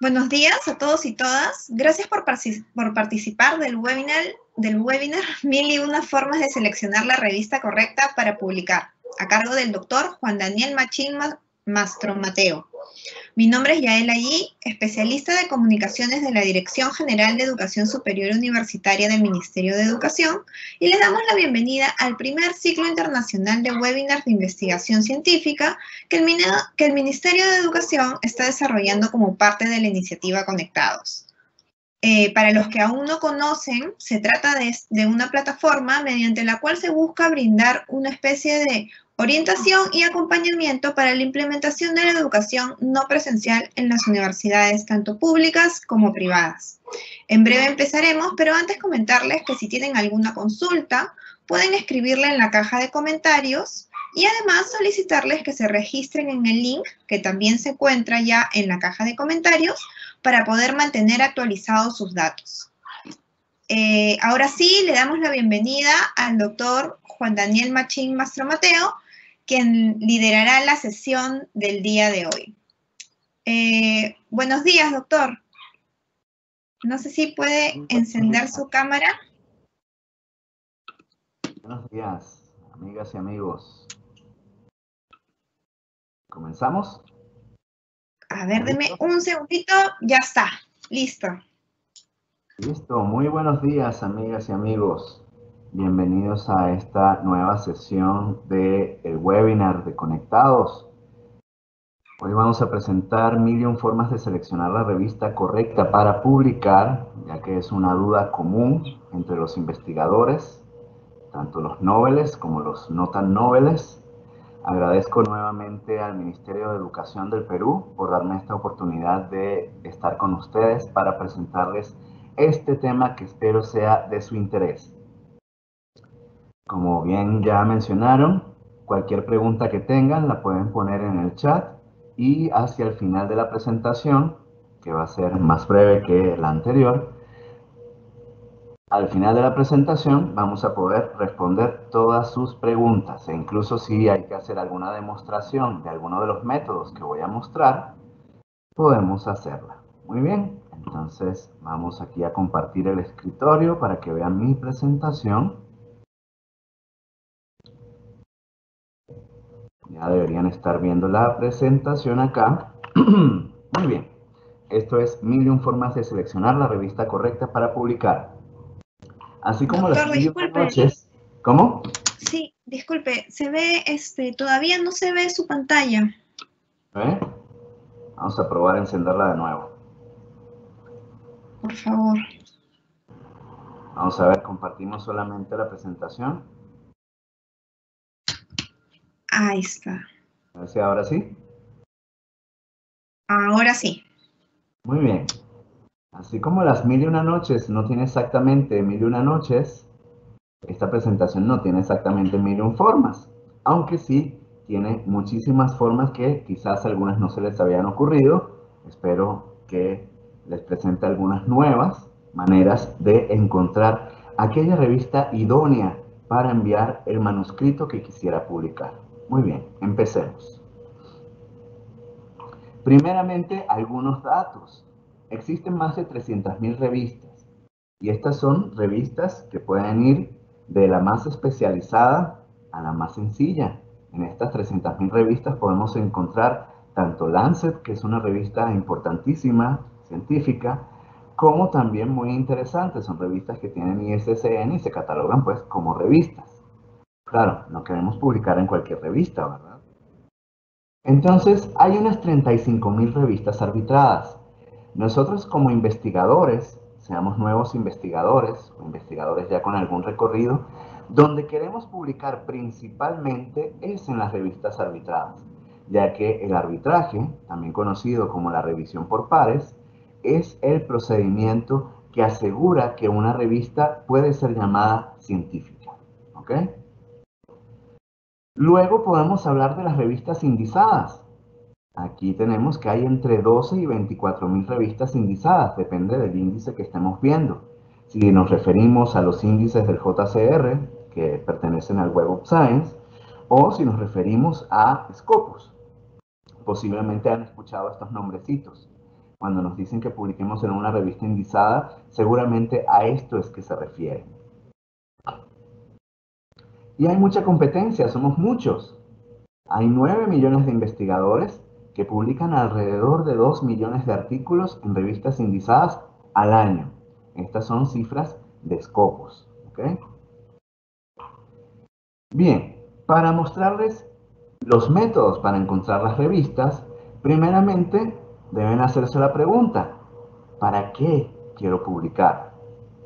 Buenos días a todos y todas. Gracias por participar del webinar 1001 formas de seleccionar la revista correcta para publicar, a cargo del doctor Juan Daniel Machín Mastromateo. Mi nombre es Yael Allí, especialista de comunicaciones de la Dirección General de Educación Superior Universitaria del Ministerio de Educación, y les damos la bienvenida al primer ciclo internacional de webinars de investigación científica que el Ministerio de Educación está desarrollando como parte de la iniciativa Conectados. Para los que aún no conocen, se trata de una plataforma mediante la cual se busca brindar una especie de orientación y acompañamiento para la implementación de la educación no presencial en las universidades, tanto públicas como privadas. En breve empezaremos, pero antes comentarles que si tienen alguna consulta, pueden escribirla en la caja de comentarios y además solicitarles que se registren en el link que también se encuentra ya en la caja de comentarios para poder mantener actualizados sus datos. Ahora sí, le damos la bienvenida al doctor Juan Daniel Machín Mastromateo, quien liderará la sesión del día de hoy. Buenos días, doctor. No sé si puede encender su cámara. Buenos días, amigas y amigos. ¿Comenzamos? A ver, deme un segundito. Ya está. Listo. Listo. Muy buenos días, amigas y amigos. Bienvenidos a esta nueva sesión del webinar de Conectados. Hoy vamos a presentar 1001 formas de seleccionar la revista correcta para publicar, ya que es una duda común entre los investigadores, tanto los noveles como los no tan noveles. Agradezco nuevamente al Ministerio de Educación del Perú por darme esta oportunidad de estar con ustedes para presentarles este tema que espero sea de su interés. Como bien ya mencionaron, cualquier pregunta que tengan la pueden poner en el chat y hacia el final de la presentación, que va a ser más breve que la anterior, al final de la presentación vamos a poder responder todas sus preguntas e incluso si hay que hacer alguna demostración de alguno de los métodos que voy a mostrar, podemos hacerla. Muy bien, entonces vamos aquí a compartir el escritorio para que vean mi presentación. Ya deberían estar viendo la presentación acá. Muy bien, esto es 1001 formas de seleccionar la revista correcta para publicar. Así como Doctor, las 1001 disculpe. noches. ¿Cómo? Sí, disculpe, se ve, todavía no se ve su pantalla. ¿Eh? Vamos a probar a encenderla de nuevo. Por favor. Vamos a ver, compartimos solamente la presentación. Ahí está. A ver si ahora sí. Ahora sí. Muy bien. Así como las 1001 noches no tiene exactamente 1001 noches, esta presentación no tiene exactamente 1001 formas, aunque sí tiene muchísimas formas que quizás algunas no se les habían ocurrido. Espero que les presente algunas nuevas maneras de encontrar aquella revista idónea para enviar el manuscrito que quisiera publicar. Muy bien, empecemos. Primeramente, algunos datos. Existen más de 300.000 revistas y estas son revistas que pueden ir de la más especializada a la más sencilla. En estas 300.000 revistas podemos encontrar tanto Lancet, que es una revista importantísima, científica, como también muy interesantes. Son revistas que tienen ISSN y se catalogan pues como revistas. Claro, no queremos publicar en cualquier revista, ¿verdad? Entonces, hay unas 35.000 revistas arbitradas. Nosotros como investigadores, seamos nuevos investigadores o investigadores ya con algún recorrido, donde queremos publicar principalmente es en las revistas arbitradas, ya que el arbitraje, también conocido como la revisión por pares, es el procedimiento que asegura que una revista puede ser llamada científica. ¿Ok? Luego podemos hablar de las revistas indizadas. Aquí tenemos que hay entre 12 y 24.000 revistas indizadas, depende del índice que estemos viendo. Si nos referimos a los índices del JCR, que pertenecen al Web of Science, o si nos referimos a Scopus. Posiblemente han escuchado estos nombrecitos. Cuando nos dicen que publiquemos en una revista indizada, seguramente a esto es que se refieren. Y hay mucha competencia, somos muchos. Hay 9 millones de investigadores que publican alrededor de 2 millones de artículos en revistas indizadas al año. Estas son cifras de Scopus. ¿Okay? Bien, para mostrarles los métodos para encontrar las revistas, primeramente deben hacerse la pregunta, ¿para qué quiero publicar?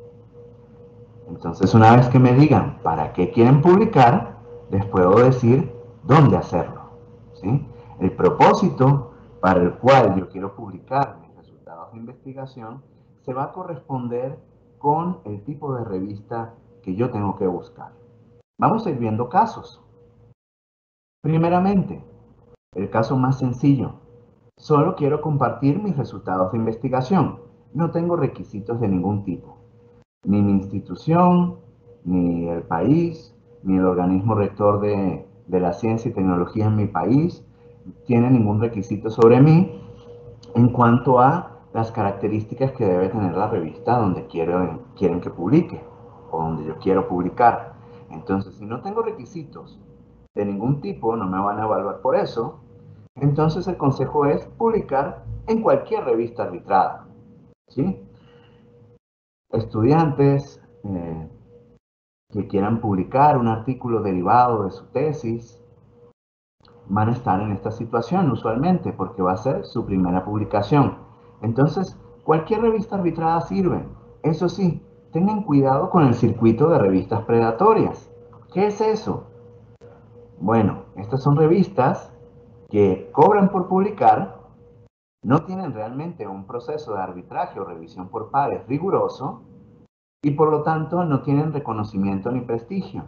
Entonces, una vez que me digan para qué quieren publicar, les puedo decir dónde hacerlo. ¿Sí? El propósito para el cual yo quiero publicar mis resultados de investigación se va a corresponder con el tipo de revista que yo tengo que buscar. Vamos a ir viendo casos. Primeramente, el caso más sencillo. Solo quiero compartir mis resultados de investigación. No tengo requisitos de ningún tipo. Ni mi institución, ni el país, ni el organismo rector de la ciencia y tecnología en mi país tiene ningún requisito sobre mí en cuanto a las características que debe tener la revista donde quieren que publique o donde yo quiero publicar. Entonces, si no tengo requisitos de ningún tipo, no me van a evaluar por eso, entonces el consejo es publicar en cualquier revista arbitrada. ¿Sí? Estudiantes que quieran publicar un artículo derivado de su tesis van a estar en esta situación usualmente porque va a ser su primera publicación. Entonces, cualquier revista arbitrada sirve. Eso sí, tengan cuidado con el circuito de revistas predatorias. ¿Qué es eso? Bueno, estas son revistas que cobran por publicar, no tienen realmente un proceso de arbitraje o revisión por pares riguroso y por lo tanto no tienen reconocimiento ni prestigio.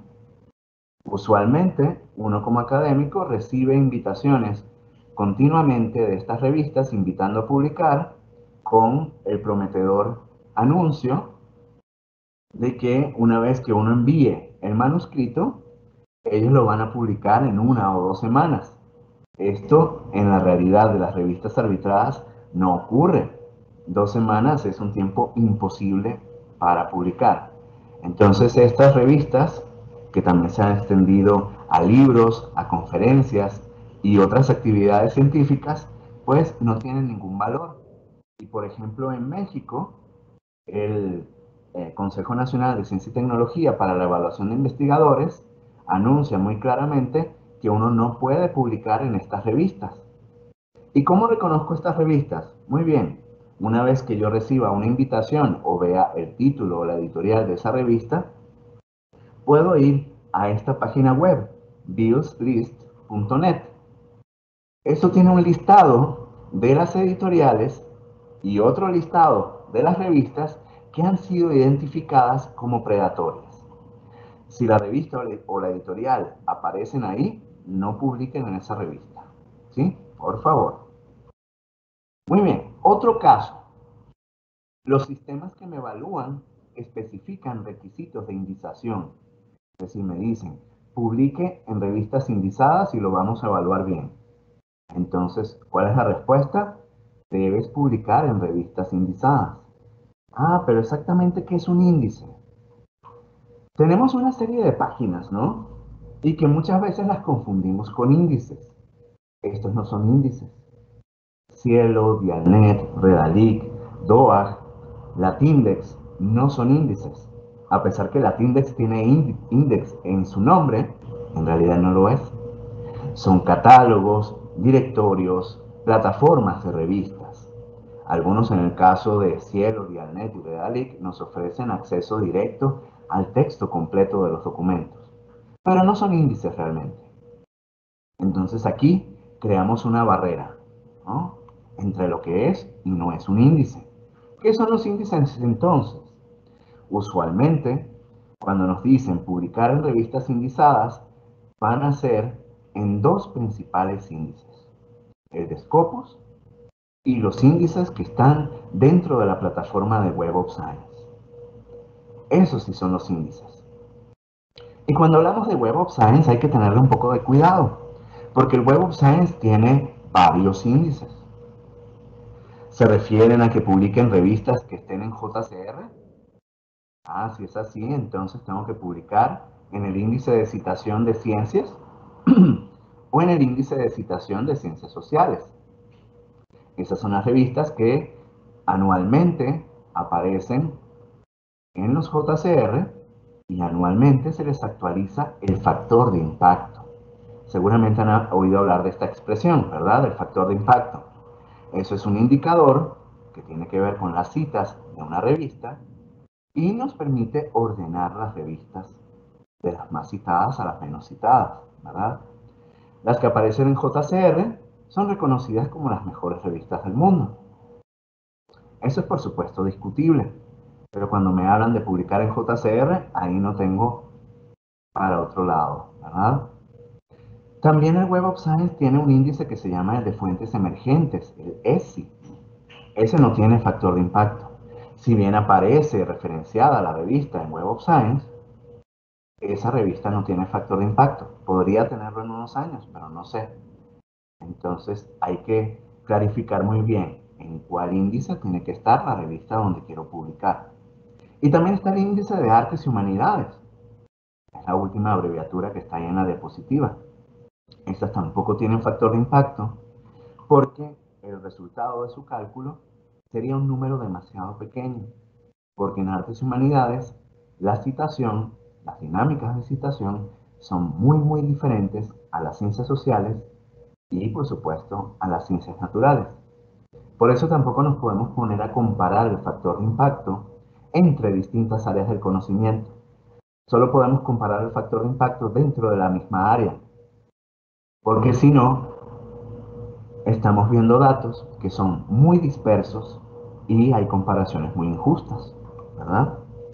Usualmente, uno como académico recibe invitaciones continuamente de estas revistas invitando a publicar con el prometedor anuncio de que una vez que uno envíe el manuscrito, ellos lo van a publicar en 1 o 2 semanas. Esto en la realidad de las revistas arbitradas no ocurre. 2 semanas es un tiempo imposible para publicar. Entonces estas revistas, que también se han extendido a libros, a conferencias y otras actividades científicas, pues no tienen ningún valor. Y por ejemplo en México, el Consejo Nacional de Ciencia y Tecnología para la Evaluación de Investigadores anuncia muy claramente que uno no puede publicar en estas revistas. ¿Y cómo reconozco estas revistas? Muy bien, una vez que yo reciba una invitación o vea el título o la editorial de esa revista, puedo ir a esta página web, billslist.net. Esto tiene un listado de las editoriales y otro listado de las revistas que han sido identificadas como predatorias. Si la revista o la editorial aparecen ahí, no publiquen en esa revista. ¿Sí? Por favor. Muy bien, otro caso. Los sistemas que me evalúan especifican requisitos de indización. Es decir, me dicen, publique en revistas indizadas y lo vamos a evaluar bien. Entonces, ¿cuál es la respuesta? Debes publicar en revistas indizadas. Ah, pero exactamente ¿qué es un índice? Tenemos una serie de páginas, ¿no? Y que muchas veces las confundimos con índices. Estos no son índices. Cielo, Dialnet, Redalic, DOAG, Latindex no son índices. A pesar que Latindex tiene index en su nombre, en realidad no lo es. Son catálogos, directorios, plataformas de revistas. Algunos, en el caso de Cielo, Dialnet y Redalic, nos ofrecen acceso directo al texto completo de los documentos, pero no son índices realmente. Entonces aquí creamos una barrera, ¿no?, entre lo que es y no es un índice. ¿Qué son los índices entonces? Usualmente, cuando nos dicen publicar en revistas indizadas, van a ser en 2 principales índices: el de Scopus y los índices que están dentro de la plataforma de Web of Science. Esos sí son los índices. Y cuando hablamos de Web of Science hay que tenerle un poco de cuidado, porque el Web of Science tiene varios índices. ¿Se refieren a que publiquen revistas que estén en JCR? Ah, si es así, entonces tengo que publicar en el índice de citación de ciencias o en el índice de citación de ciencias sociales. Esas son las revistas que anualmente aparecen en los JCR y anualmente se les actualiza el factor de impacto. Seguramente han oído hablar de esta expresión, ¿verdad? El factor de impacto. Eso es un indicador que tiene que ver con las citas de una revista y nos permite ordenar las revistas de las más citadas a las menos citadas, ¿verdad? Las que aparecen en JCR son reconocidas como las mejores revistas del mundo. Eso es por supuesto discutible, pero cuando me hablan de publicar en JCR, ahí no tengo para otro lado, ¿verdad? También el Web of Science tiene un índice que se llama el de fuentes emergentes, el ESSI. Ese no tiene factor de impacto. Si bien aparece referenciada la revista en Web of Science, esa revista no tiene factor de impacto. Podría tenerlo en unos años, pero no sé. Entonces hay que clarificar muy bien en cuál índice tiene que estar la revista donde quiero publicar. Y también está el índice de artes y humanidades. Es la última abreviatura que está ahí en la diapositiva. Estas tampoco tienen factor de impacto porque el resultado de su cálculo sería un número demasiado pequeño. Porque en artes y humanidades la citación, las dinámicas de citación son muy diferentes a las ciencias sociales y por supuesto a las ciencias naturales. Por eso tampoco nos podemos poner a comparar el factor de impacto entre distintas áreas del conocimiento. Solo podemos comparar el factor de impacto dentro de la misma área, porque si no, estamos viendo datos que son muy dispersos y hay comparaciones muy injustas, ¿verdad?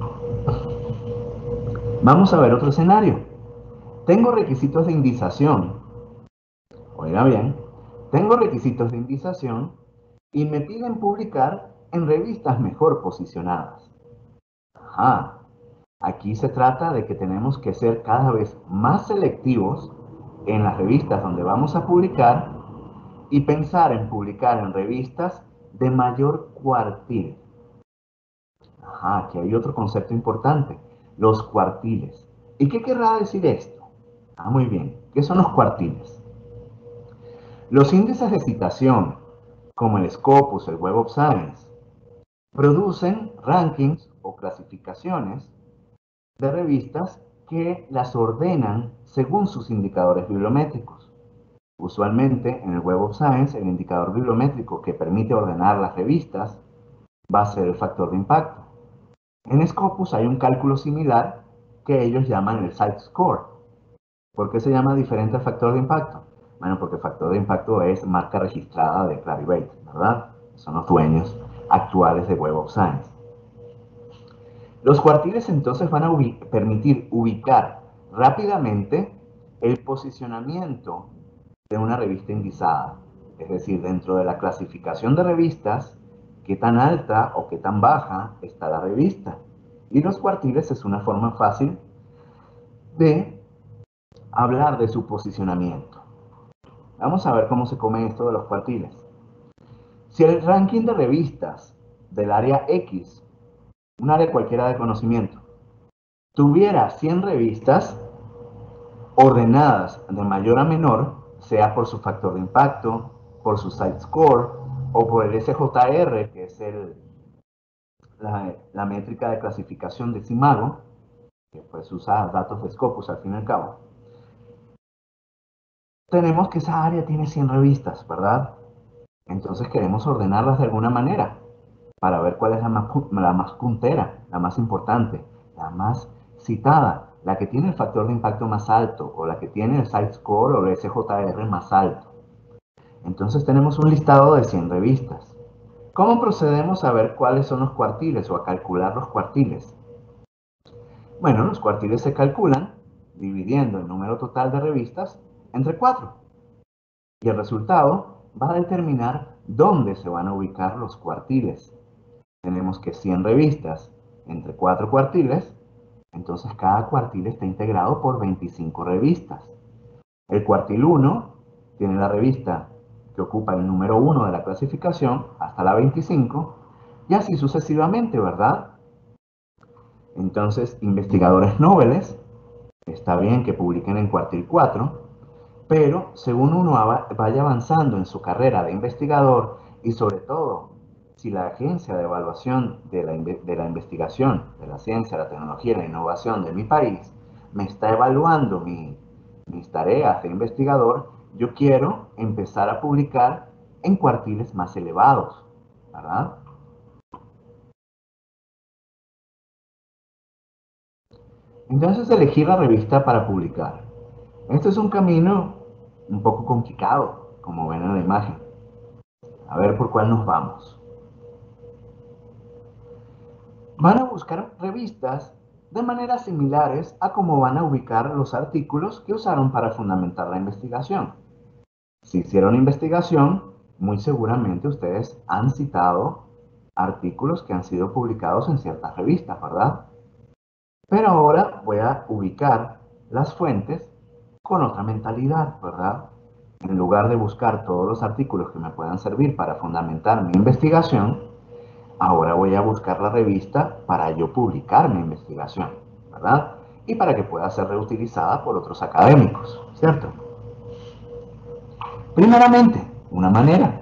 Vamos a ver otro escenario. Tengo requisitos de indización. Oiga bien, tengo requisitos de indización y me piden publicar en revistas mejor posicionadas. Ajá, aquí se trata de que tenemos que ser cada vez más selectivos en las revistas donde vamos a publicar y pensar en publicar en revistas de mayor cuartil. Ajá, aquí hay otro concepto importante, los cuartiles. ¿Y qué querrá decir esto? Ah, muy bien, ¿qué son los cuartiles? Los índices de citación, como el Scopus, el Web of Science, producen rankings o clasificaciones de revistas que las ordenan según sus indicadores bibliométricos. Usualmente en el Web of Science el indicador bibliométrico que permite ordenar las revistas va a ser el factor de impacto. En Scopus hay un cálculo similar que ellos llaman el Site Score. ¿Por qué se llama diferente al factor de impacto? Bueno, porque el factor de impacto es marca registrada de Clarivate, ¿verdad? Son los dueños actuales de Web of Science. Los cuartiles entonces van a permitir ubicar rápidamente el posicionamiento de una revista indizada. Es decir, dentro de la clasificación de revistas, qué tan alta o qué tan baja está la revista. Y los cuartiles es una forma fácil de hablar de su posicionamiento. Vamos a ver cómo se come esto de los cuartiles. Si el ranking de revistas del área X, un área cualquiera de conocimiento, tuviera 100 revistas ordenadas de mayor a menor, sea por su factor de impacto, por su site score o por el SJR, que es la métrica de clasificación de Simago, que pues usa datos de Scopus al fin y al cabo. Tenemos que esa área tiene 100 revistas, ¿verdad? Entonces queremos ordenarlas de alguna manera para ver cuál es la más puntera, la más importante, la más citada, la que tiene el factor de impacto más alto o la que tiene el site score o el SJR más alto. Entonces tenemos un listado de 100 revistas. ¿Cómo procedemos a ver cuáles son los cuartiles o a calcular los cuartiles? Bueno, los cuartiles se calculan dividiendo el número total de revistas entre 4. Y el resultado va a determinar dónde se van a ubicar los cuartiles. Tenemos que 100 revistas entre 4 cuartiles, entonces cada cuartil está integrado por 25 revistas. El cuartil 1 tiene la revista que ocupa el número 1 de la clasificación hasta la 25, y así sucesivamente, ¿verdad? Entonces, investigadores nobles, está bien que publiquen en cuartil 4, pero según uno vaya avanzando en su carrera de investigador y sobre todo si la agencia de evaluación de la investigación, de la ciencia, la tecnología y la innovación de mi país me está evaluando mis tareas de investigador, yo quiero empezar a publicar en cuartiles más elevados, ¿verdad? Entonces elegir la revista para publicar. Este es un camino un poco complicado, como ven en la imagen. A ver por cuál nos vamos. Van a buscar revistas de maneras similares a cómo van a ubicar los artículos que usaron para fundamentar la investigación. Si hicieron investigación, muy seguramente ustedes han citado artículos que han sido publicados en ciertas revistas, ¿verdad? Pero ahora voy a ubicar las fuentes con otra mentalidad, ¿verdad? En lugar de buscar todos los artículos que me puedan servir para fundamentar mi investigación, ahora voy a buscar la revista para yo publicar mi investigación, ¿verdad? Y para que pueda ser reutilizada por otros académicos, ¿cierto? Primeramente, una manera.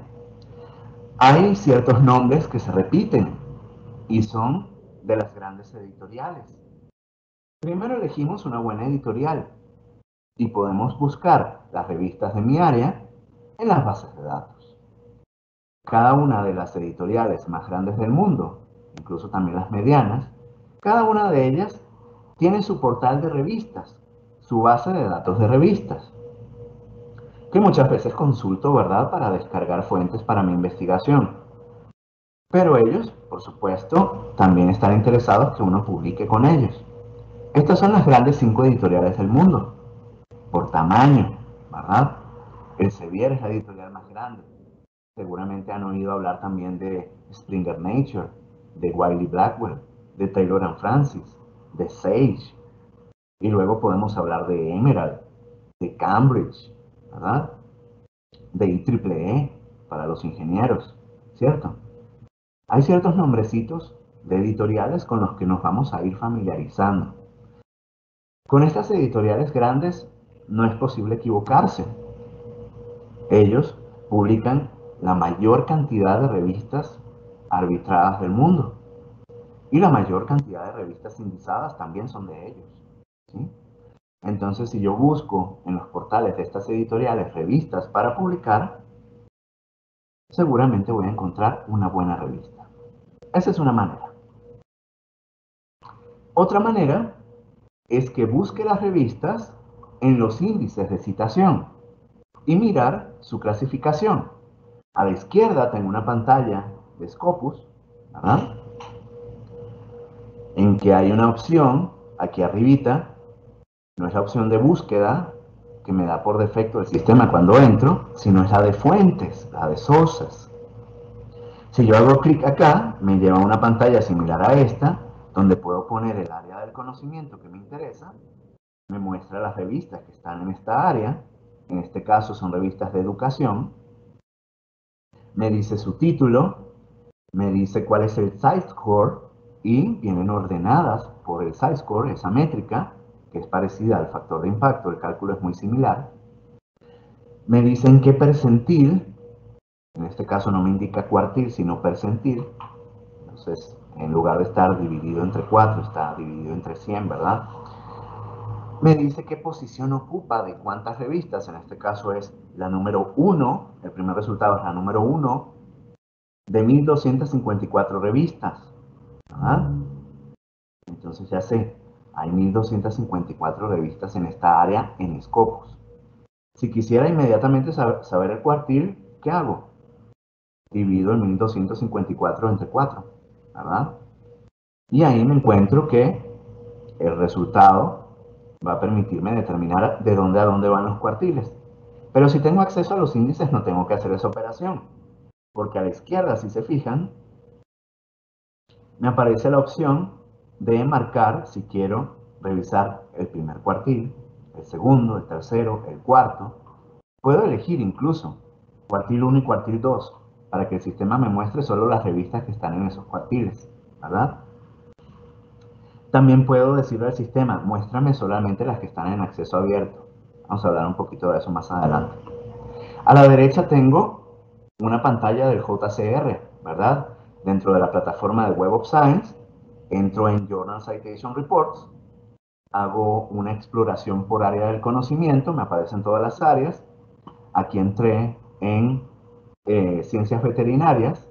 Hay ciertos nombres que se repiten y son de las grandes editoriales. Primero elegimos una buena editorial y podemos buscar las revistas de mi área en las bases de datos. Cada una de las editoriales más grandes del mundo, incluso también las medianas, cada una de ellas tiene su portal de revistas, su base de datos de revistas, que muchas veces consulto, ¿verdad?, para descargar fuentes para mi investigación. Pero ellos, por supuesto, también están interesados que uno publique con ellos. Estas son las grandes 5 editoriales del mundo, por tamaño, ¿verdad? Elsevier es la editorial más grande. Seguramente han oído hablar también de Springer Nature, de Wiley Blackwell, de Taylor and Francis, de Sage. Y luego podemos hablar de Emerald, de Cambridge, ¿verdad? De IEEE para los ingenieros, ¿cierto? Hay ciertos nombrecitos de editoriales con los que nos vamos a ir familiarizando. Con estas editoriales grandes no es posible equivocarse. Ellos publican la mayor cantidad de revistas arbitradas del mundo. Y la mayor cantidad de revistas indizadas también son de ellos, ¿sí? Entonces, si yo busco en los portales de estas editoriales revistas para publicar, seguramente voy a encontrar una buena revista. Esa es una manera. Otra manera es que busque las revistas en los índices de citación y mirar su clasificación. A la izquierda tengo una pantalla de Scopus, ¿verdad?, en que hay una opción aquí arribita. No es la opción de búsqueda que me da por defecto el sistema cuando entro, sino es la de fuentes, la de sources. Si yo hago clic acá, me lleva a una pantalla similar a esta, donde puedo poner el área del conocimiento que me interesa, me muestra las revistas que están en esta área, en este caso son revistas de educación, me dice su título, me dice cuál es el SciScore y vienen ordenadas por el SciScore, esa métrica, que es parecida al factor de impacto, el cálculo es muy similar. Me dicen qué percentil, en este caso no me indica cuartil, sino percentil. Entonces, en lugar de estar dividido entre 4, está dividido entre 100, ¿verdad? Me dice qué posición ocupa de cuántas revistas, en este caso es la número 1, el primer resultado es la número 1, de 1254 revistas, ¿verdad? Entonces ya sé, hay 1254 revistas en esta área en Scopus. Si quisiera inmediatamente saber el cuartil, ¿qué hago? Divido el 1254 entre 4, ¿verdad? Y ahí me encuentro que el resultado va a permitirme determinar de dónde a dónde van los cuartiles. Pero si tengo acceso a los índices, no tengo que hacer esa operación. Porque a la izquierda, si se fijan, me aparece la opción de marcar si quiero revisar el primer cuartil, el segundo, el tercero, el cuarto. Puedo elegir incluso cuartil 1 y cuartil 2, para que el sistema me muestre solo las revistas que están en esos cuartiles, ¿verdad? También puedo decirle al sistema, muéstrame solamente las que están en acceso abierto. Vamos a hablar un poquito de eso más adelante. A la derecha tengo una pantalla del JCR, ¿verdad? Dentro de la plataforma de Web of Science, entro en Journal Citation Reports, hago una exploración por área del conocimiento, me aparecen todas las áreas. Aquí entré en ciencias veterinarias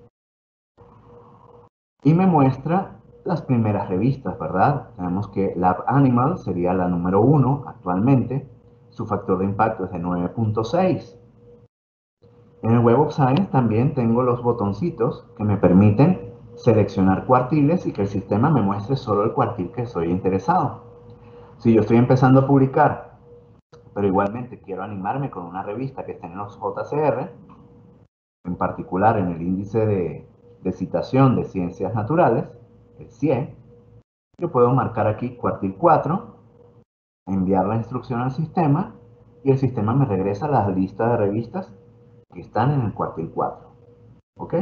y me muestra las primeras revistas, ¿verdad? Tenemos que Lab Animal sería la número 1 actualmente, su factor de impacto es de 9.6. En el Web of Science también tengo los botoncitos que me permiten seleccionar cuartiles y que el sistema me muestre solo el cuartil que estoy interesado. Si yo estoy empezando a publicar, pero igualmente quiero animarme con una revista que esté en los JCR, en particular en el índice de citación de ciencias naturales, el CIE, yo puedo marcar aquí cuartil 4, enviar la instrucción al sistema y el sistema me regresa la lista de revistas que están en el cuartil 4. ¿Ok?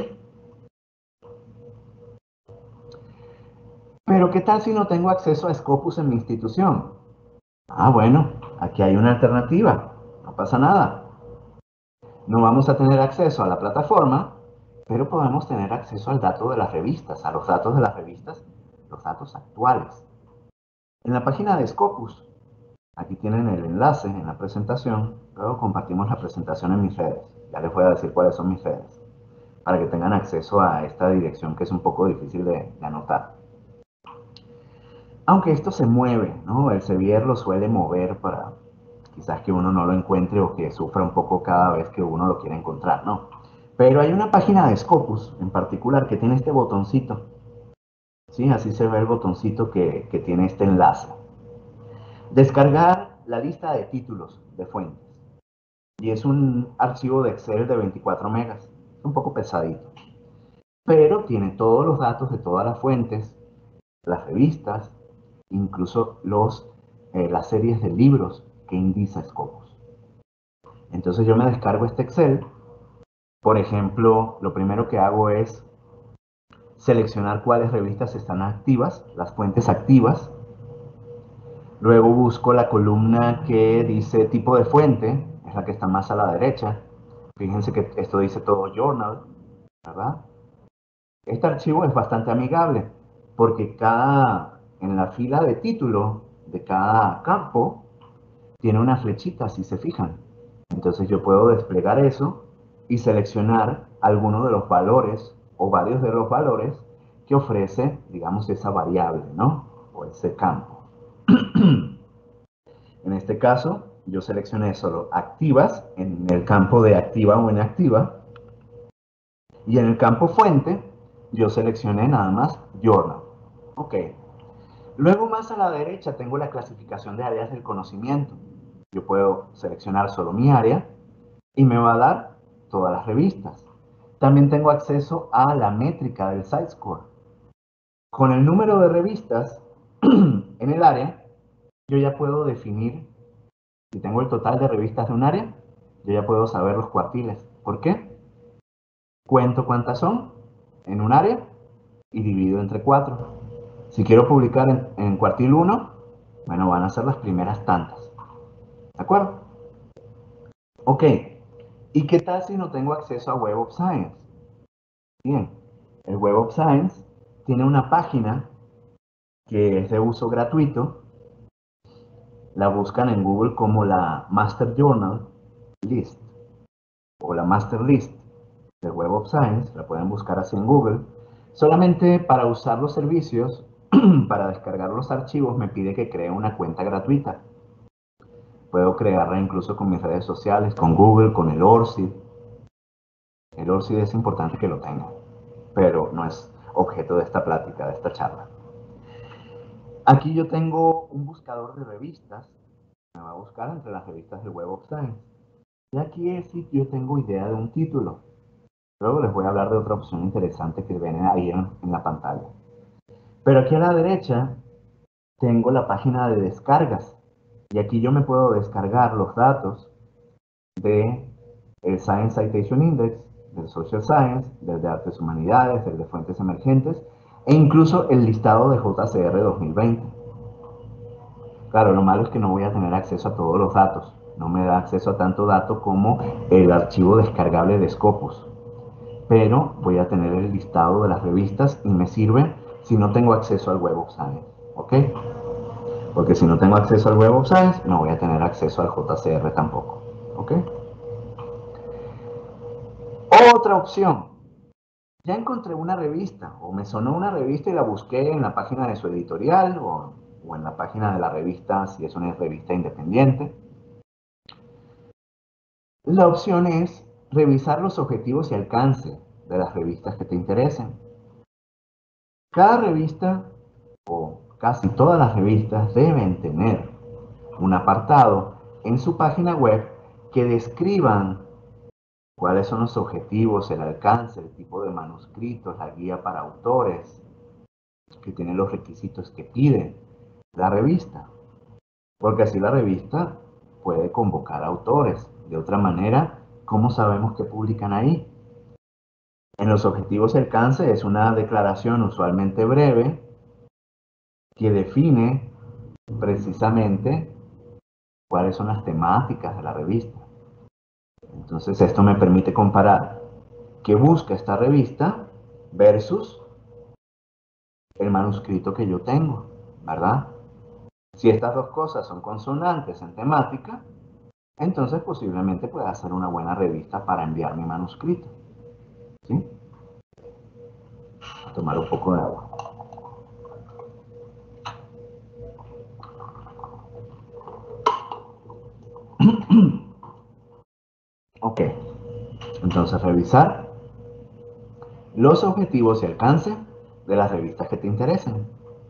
Pero ¿qué tal si no tengo acceso a Scopus en mi institución? Ah, bueno, aquí hay una alternativa. No pasa nada. No vamos a tener acceso a la plataforma, pero podemos tener acceso al dato de las revistas, a los datos de las revistas, los datos actuales. En la página de Scopus, aquí tienen el enlace en la presentación, luego compartimos la presentación en mis redes. Ya les voy a decir cuáles son mis redes, para que tengan acceso a esta dirección que es un poco difícil de anotar. Aunque esto se mueve, ¿no? El Sevier lo suele mover para quizás que uno no lo encuentre o que sufra un poco cada vez que uno lo quiere encontrar, ¿no? Pero hay una página de Scopus en particular que tiene este botoncito, ¿sí? Así se ve el botoncito que tiene este enlace. Descargar la lista de títulos de fuentes. Y es un archivo de Excel de 24 megas. Es un poco pesadito. Pero tiene todos los datos de todas las fuentes, las revistas, incluso las series de libros que indica Scopus. Entonces yo me descargo este Excel. Por ejemplo, lo primero que hago es seleccionar cuáles revistas están activas, las fuentes activas. Luego busco la columna que dice tipo de fuente, es la que está más a la derecha. Fíjense que esto dice todo journal, ¿verdad? Este archivo es bastante amigable porque en la fila de título de cada campo tiene una flechita, si se fijan. Entonces yo puedo desplegar eso y seleccionar alguno de los valores o varios de los valores que ofrece, digamos, esa variable, ¿no? O ese campo. En este caso, yo seleccioné solo activas en el campo de activa o inactiva. Y en el campo fuente, yo seleccioné nada más journal. Ok. Luego más a la derecha tengo la clasificación de áreas del conocimiento. Yo puedo seleccionar solo mi área y me va a dar todas las revistas. También tengo acceso a la métrica del SiteScore. Con el número de revistas en el área, yo ya puedo definir, si tengo el total de revistas de un área, yo ya puedo saber los cuartiles. ¿Por qué? Cuento cuántas son en un área y divido entre 4. Si quiero publicar en cuartil 1, bueno, van a ser las primeras tantas. ¿De acuerdo? Ok. ¿Y qué tal si no tengo acceso a Web of Science? Bien, el Web of Science tiene una página que es de uso gratuito. La buscan en Google como la Master Journal List o la Master List del Web of Science. La pueden buscar así en Google. Solamente para usar los servicios, para descargar los archivos, me pide que cree una cuenta gratuita. Puedo crearla incluso con mis redes sociales, con Google, con el ORCID. El ORCID es importante que lo tengan, pero no es objeto de esta plática, de esta charla. Aquí yo tengo un buscador de revistas. Me va a buscar entre las revistas del Web of Science. Y aquí es si yo tengo idea de un título. Luego les voy a hablar de otra opción interesante que ven ahí en la pantalla. Pero aquí a la derecha tengo la página de descargas. Y aquí yo me puedo descargar los datos de el Science Citation Index, del Social Science, del de Artes Humanidades, del de Fuentes Emergentes, e incluso el listado de JCR 2020. Claro, lo malo es que no voy a tener acceso a todos los datos. No me da acceso a tanto dato como el archivo descargable de Scopus. Pero voy a tener el listado de las revistas y me sirve si no tengo acceso al Web of Science. ¿Ok? Porque si no tengo acceso al Web of Science, no voy a tener acceso al JCR tampoco. ¿Ok? Otra opción. Ya encontré una revista o me sonó una revista y la busqué en la página de su editorial o en la página de la revista si es una revista independiente. La opción es revisar los objetivos y alcance de las revistas que te interesen. Cada revista o casi todas las revistas deben tener un apartado en su página web que describan cuáles son los objetivos, el alcance, el tipo de manuscritos, la guía para autores, que tienen los requisitos que pide la revista. Porque así la revista puede convocar autores. De otra manera, ¿cómo sabemos que publican ahí? En los objetivos de alcance es una declaración usualmente breve que define precisamente cuáles son las temáticas de la revista. Entonces esto me permite comparar qué busca esta revista versus el manuscrito que yo tengo, ¿verdad? Si estas dos cosas son consonantes en temática, entonces posiblemente pueda ser una buena revista para enviar mi manuscrito. ¿Sí? Voy a tomar un poco de agua. Ok, entonces revisar los objetivos y alcance de las revistas que te interesen.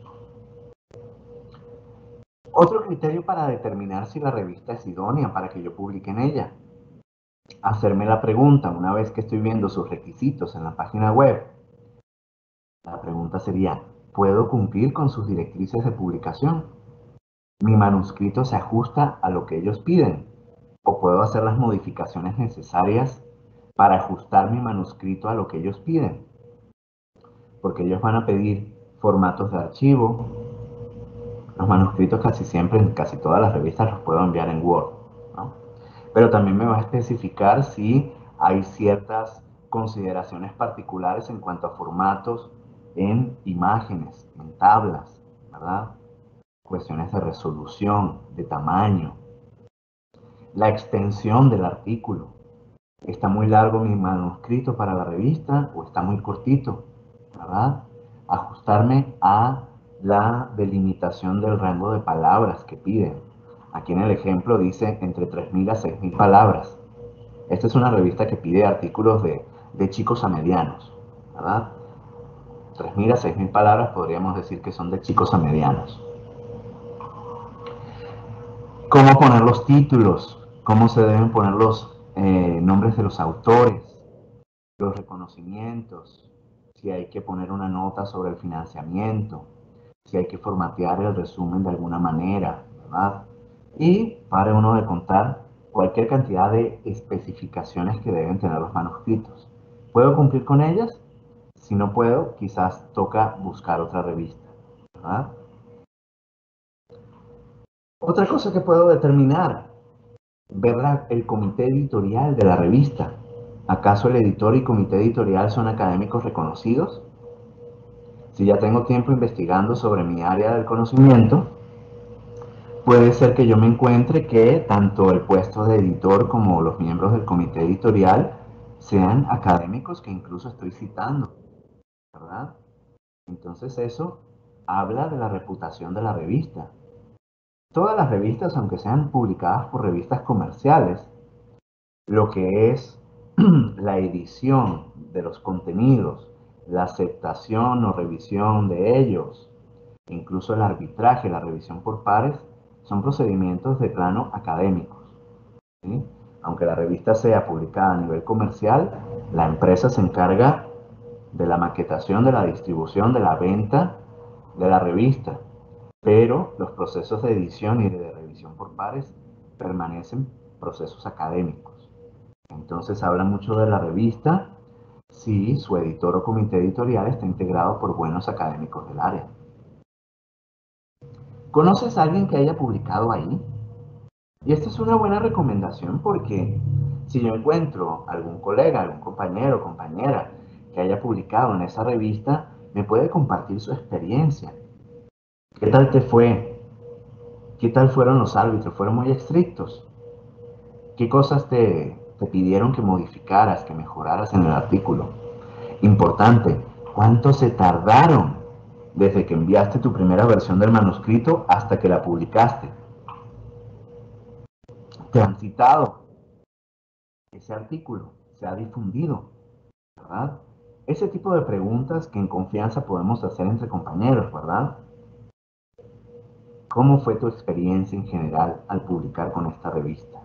Otro criterio para determinar si la revista es idónea para que yo publique en ella. Hacerme la pregunta, una vez que estoy viendo sus requisitos en la página web, la pregunta sería, ¿puedo cumplir con sus directrices de publicación? ¿Mi manuscrito se ajusta a lo que ellos piden? ¿O puedo hacer las modificaciones necesarias para ajustar mi manuscrito a lo que ellos piden? Porque ellos van a pedir formatos de archivo. Los manuscritos casi siempre, en casi todas las revistas, los puedo enviar en Word, ¿no? Pero también me va a especificar si hay ciertas consideraciones particulares en cuanto a formatos en imágenes, en tablas, ¿verdad? Cuestiones de resolución, de tamaño, la extensión del artículo. ¿Está muy largo mi manuscrito para la revista o está muy cortito? ¿Verdad? Ajustarme a la delimitación del rango de palabras que piden. Aquí en el ejemplo dice entre 3.000 a 6.000 palabras. Esta es una revista que pide artículos de chicos a medianos, ¿verdad? 3.000 a 6.000 palabras podríamos decir que son de chicos a medianos. ¿Cómo poner los títulos? ¿Cómo se deben poner los nombres de los autores? Los reconocimientos, si hay que poner una nota sobre el financiamiento, si hay que formatear el resumen de alguna manera, ¿verdad? Y para uno de contar cualquier cantidad de especificaciones que deben tener los manuscritos. ¿Puedo cumplir con ellas? Si no puedo, quizás toca buscar otra revista, ¿verdad? Otra cosa que puedo determinar, ver el comité editorial de la revista. ¿Acaso el editor y comité editorial son académicos reconocidos? Si ya tengo tiempo investigando sobre mi área del conocimiento, puede ser que yo me encuentre que tanto el puesto de editor como los miembros del comité editorial sean académicos que incluso estoy citando, ¿verdad? Entonces eso habla de la reputación de la revista. Todas las revistas, aunque sean publicadas por revistas comerciales, lo que es la edición de los contenidos, la aceptación o revisión de ellos, incluso el arbitraje, la revisión por pares, son procedimientos de plano académicos, ¿sí? Aunque la revista sea publicada a nivel comercial, la empresa se encarga de la maquetación, de la distribución, de la venta de la revista, pero los procesos de edición y de revisión por pares permanecen procesos académicos. Entonces habla mucho de la revista si su editor o comité editorial está integrado por buenos académicos del área. ¿Conoces a alguien que haya publicado ahí? Y esta es una buena recomendación porque si yo encuentro algún colega, algún compañero o compañera que haya publicado en esa revista, me puede compartir su experiencia. ¿Qué tal te fue? ¿Qué tal fueron los árbitros? ¿Fueron muy estrictos? ¿Qué cosas te pidieron que modificaras, que mejoraras en el artículo? Importante, ¿cuánto se tardaron desde que enviaste tu primera versión del manuscrito hasta que la publicaste? ¿Te han citado ese artículo? ¿Se ha difundido? ¿Verdad? Ese tipo de preguntas que en confianza podemos hacer entre compañeros, ¿verdad? ¿Cómo fue tu experiencia en general al publicar con esta revista?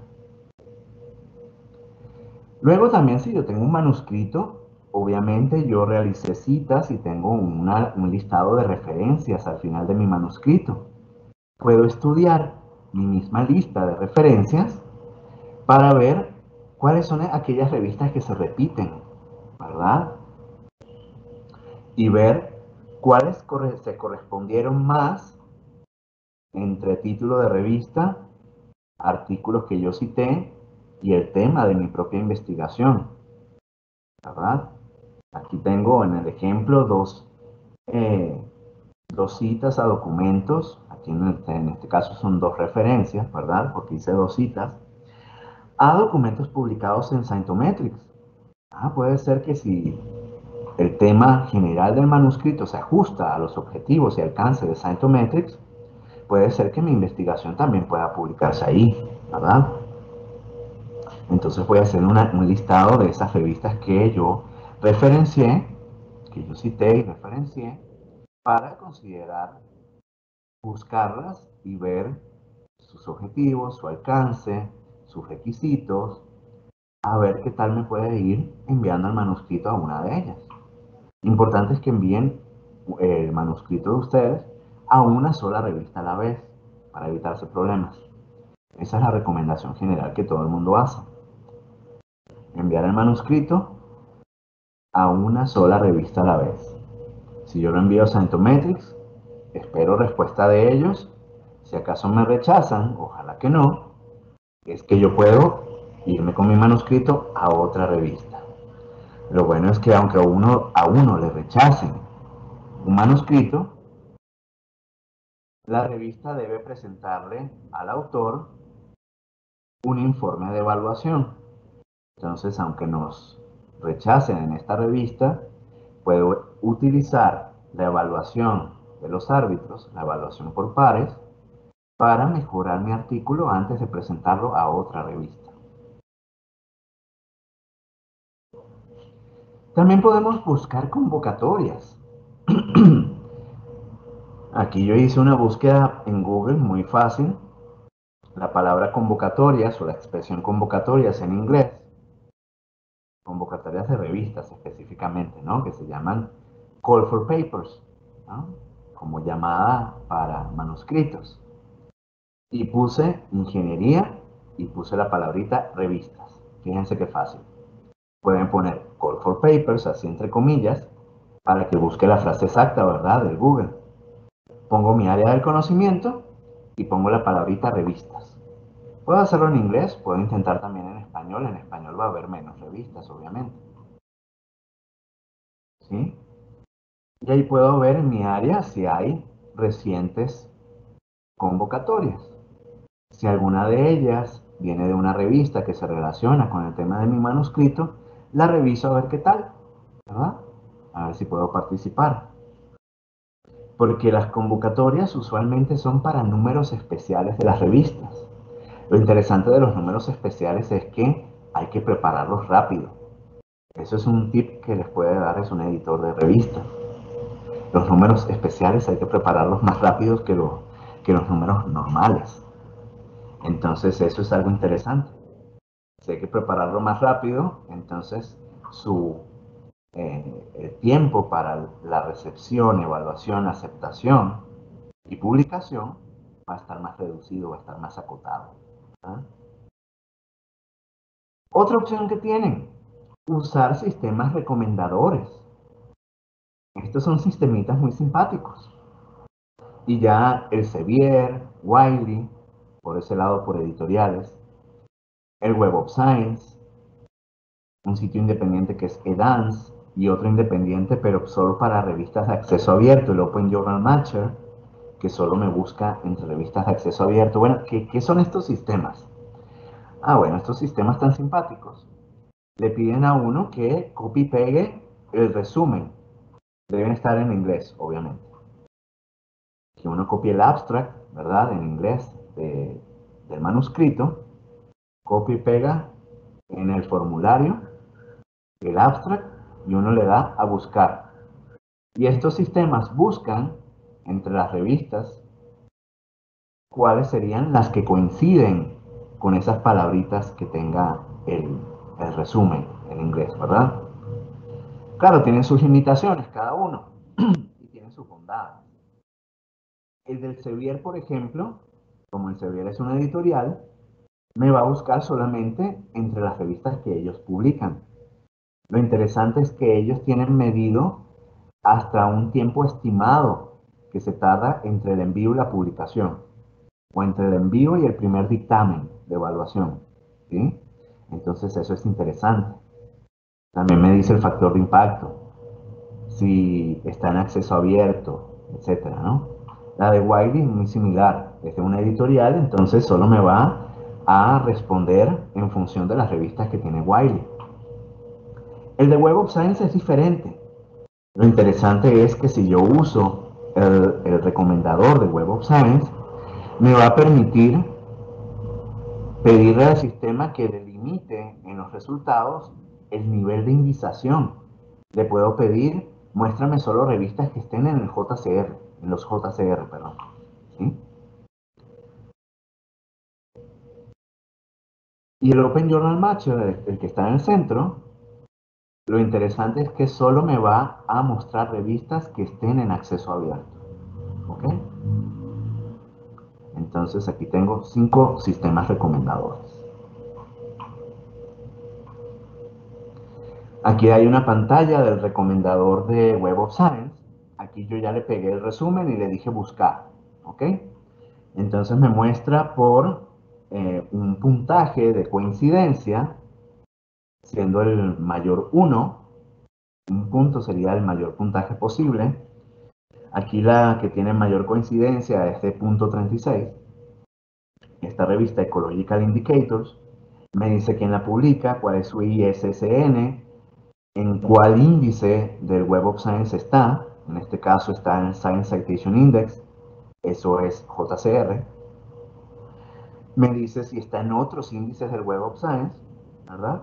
Luego también si yo tengo un manuscrito, obviamente yo realicé citas y tengo un listado de referencias al final de mi manuscrito. Puedo estudiar mi misma lista de referencias para ver cuáles son aquellas revistas que se repiten, ¿verdad? Y ver cuáles se correspondieron más entre título de revista, artículos que yo cité y el tema de mi propia investigación, ¿verdad? Aquí tengo en el ejemplo dos citas a documentos, aquí en este caso son dos referencias, ¿verdad? Porque hice dos citas, a documentos publicados en Scientometrics. Puede ser que si el tema general del manuscrito se ajusta a los objetivos y alcance de Scientometrics, puede ser que mi investigación también pueda publicarse ahí, ¿verdad? Entonces voy a hacer un listado de esas revistas que yo referencié, que yo cité y referencié, para considerar buscarlas y ver sus objetivos, su alcance, sus requisitos, a ver qué tal me puede ir enviando el manuscrito a una de ellas. Importante es que envíen el manuscrito de ustedes a una sola revista a la vez, para evitarse problemas. Esa es la recomendación general que todo el mundo hace. Enviar el manuscrito a una sola revista a la vez. Si yo lo envío a Scientometrics, espero respuesta de ellos. Si acaso me rechazan, ojalá que no, es que yo puedo irme con mi manuscrito a otra revista. Lo bueno es que aunque a uno le rechacen un manuscrito, la revista debe presentarle al autor un informe de evaluación. Entonces, aunque nos rechacen en esta revista, puedo utilizar la evaluación de los árbitros, la evaluación por pares, para mejorar mi artículo antes de presentarlo a otra revista. También podemos buscar convocatorias. Aquí yo hice una búsqueda en Google muy fácil. La palabra convocatorias o la expresión convocatorias en inglés, convocatorias de revistas específicamente, ¿no? Que se llaman call for papers, ¿no? Como llamada para manuscritos. Y puse ingeniería y puse la palabrita revistas. Fíjense qué fácil. Pueden poner call for papers, así entre comillas, para que busque la frase exacta, ¿verdad? Del Google. Pongo mi área del conocimiento y pongo la palabrita revistas. Puedo hacerlo en inglés, puedo intentar también en español. En español va a haber menos revistas, obviamente. ¿Sí? Y ahí puedo ver en mi área si hay recientes convocatorias. Si alguna de ellas viene de una revista que se relaciona con el tema de mi manuscrito, la reviso a ver qué tal, ¿verdad? A ver si puedo participar. Porque las convocatorias usualmente son para números especiales de las revistas. Lo interesante de los números especiales es que hay que prepararlos rápido. Eso es un tip que les puede dar un editor de revista. Los números especiales hay que prepararlos más rápidos que los números normales. Entonces eso es algo interesante. Si hay que prepararlo más rápido, entonces el tiempo para la recepción, evaluación, aceptación y publicación va a estar más reducido, va a estar más acotado, ¿verdad? Otra opción que tienen, usar sistemas recomendadores. Estos son sistemitas muy simpáticos. Y ya Elsevier, Wiley, por ese lado por editoriales, el Web of Science, un sitio independiente que es Edance, y otro independiente pero solo para revistas de acceso abierto, el Open Journal Matcher, que solo me busca entre revistas de acceso abierto. Bueno, ¿qué son estos sistemas? Ah, bueno, estos sistemas tan simpáticos. Le piden a uno que copie y pegue el resumen. Deben estar en inglés, obviamente. Que uno copie el abstract, ¿verdad? En inglés del manuscrito, copia y pega en el formulario el abstract y uno le da a buscar. Y estos sistemas buscan entre las revistas cuáles serían las que coinciden con esas palabritas que tenga el resumen en inglés, ¿verdad? Claro, tienen sus limitaciones cada uno y tienen sus bondades. El del Sevier, por ejemplo, como el Sevier es una editorial, me va a buscar solamente entre las revistas que ellos publican. Lo interesante es que ellos tienen medido hasta un tiempo estimado que se tarda entre el envío y la publicación, o entre el envío y el primer dictamen de evaluación, ¿sí? Entonces eso es interesante. También me dice el factor de impacto, si está en acceso abierto, etcétera, ¿no? La de Wiley es muy similar, es de una editorial, entonces solo me va a responder en función de las revistas que tiene Wiley. El de Web of Science es diferente. Lo interesante es que si yo uso el recomendador de Web of Science, me va a permitir pedirle al sistema que delimite en los resultados el nivel de indización. Le puedo pedir, muéstrame solo revistas que estén en el JCR, en los JCR, perdón. ¿Sí? Y el Open Journal Matcher, el que está en el centro, lo interesante es que solo me va a mostrar revistas que estén en acceso abierto. ¿Ok? Entonces aquí tengo 5 sistemas recomendadores. Aquí hay una pantalla del recomendador de Web of Science. Aquí yo ya le pegué el resumen y le dije buscar. ¿Ok? Entonces me muestra por un puntaje de coincidencia, siendo el mayor 1. Un punto sería el mayor puntaje posible. Aquí la que tiene mayor coincidencia es de punto 36. Esta revista Ecological Indicators me dice quién la publica, cuál es su ISSN, en cuál índice del Web of Science está. En este caso está en el Science Citation Index, eso es JCR. Me dice si está en otros índices del Web of Science, ¿verdad?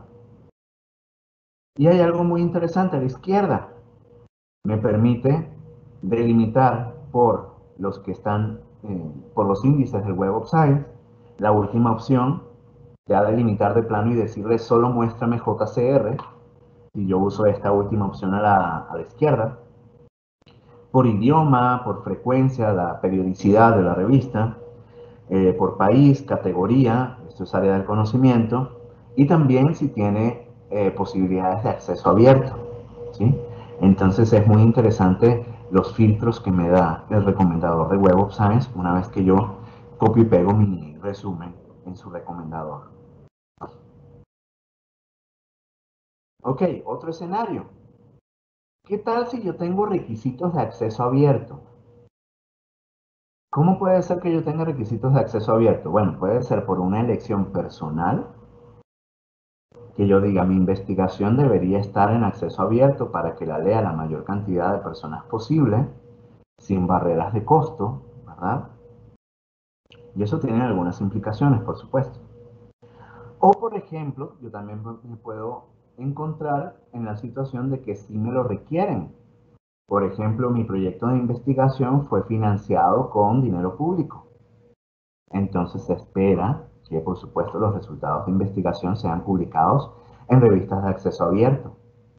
Y hay algo muy interesante a la izquierda. Me permite delimitar por los que están, por los índices del Web of Science, la última opción, ya delimitar de plano y decirle solo muéstrame JCR, y yo uso esta última opción a la izquierda, por idioma, por frecuencia, la periodicidad de la revista, por país, categoría, esto es área del conocimiento, y también si tiene posibilidades de acceso abierto, ¿sí? Entonces es muy interesante los filtros que me da el recomendador de Web of Science una vez que yo copio y pego mi resumen en su recomendador. Ok, otro escenario. ¿Qué tal si yo tengo requisitos de acceso abierto? ¿Cómo puede ser que yo tenga requisitos de acceso abierto? Bueno, puede ser por una elección personal, que yo diga mi investigación debería estar en acceso abierto para que la lea la mayor cantidad de personas posible, sin barreras de costo, ¿verdad? Y eso tiene algunas implicaciones, por supuesto. O, por ejemplo, yo también me puedo encontrar en la situación de que sí me lo requieren. Por ejemplo, mi proyecto de investigación fue financiado con dinero público. Entonces se espera que, por supuesto, los resultados de investigación sean publicados en revistas de acceso abierto,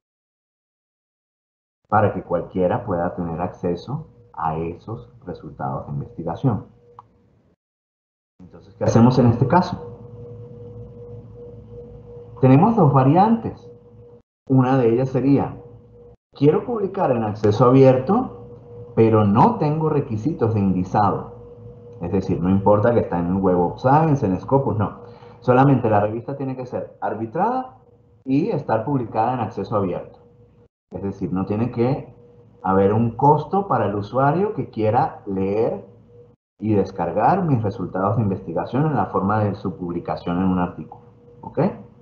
para que cualquiera pueda tener acceso a esos resultados de investigación. Entonces, ¿qué hacemos en este caso? Tenemos dos variantes. Una de ellas sería, quiero publicar en acceso abierto, pero no tengo requisitos de indizado. Es decir, no importa que está en Web of Science, en Scopus, no. Solamente la revista tiene que ser arbitrada y estar publicada en acceso abierto. Es decir, no tiene que haber un costo para el usuario que quiera leer y descargar mis resultados de investigación en la forma de su publicación en un artículo. ¿Ok?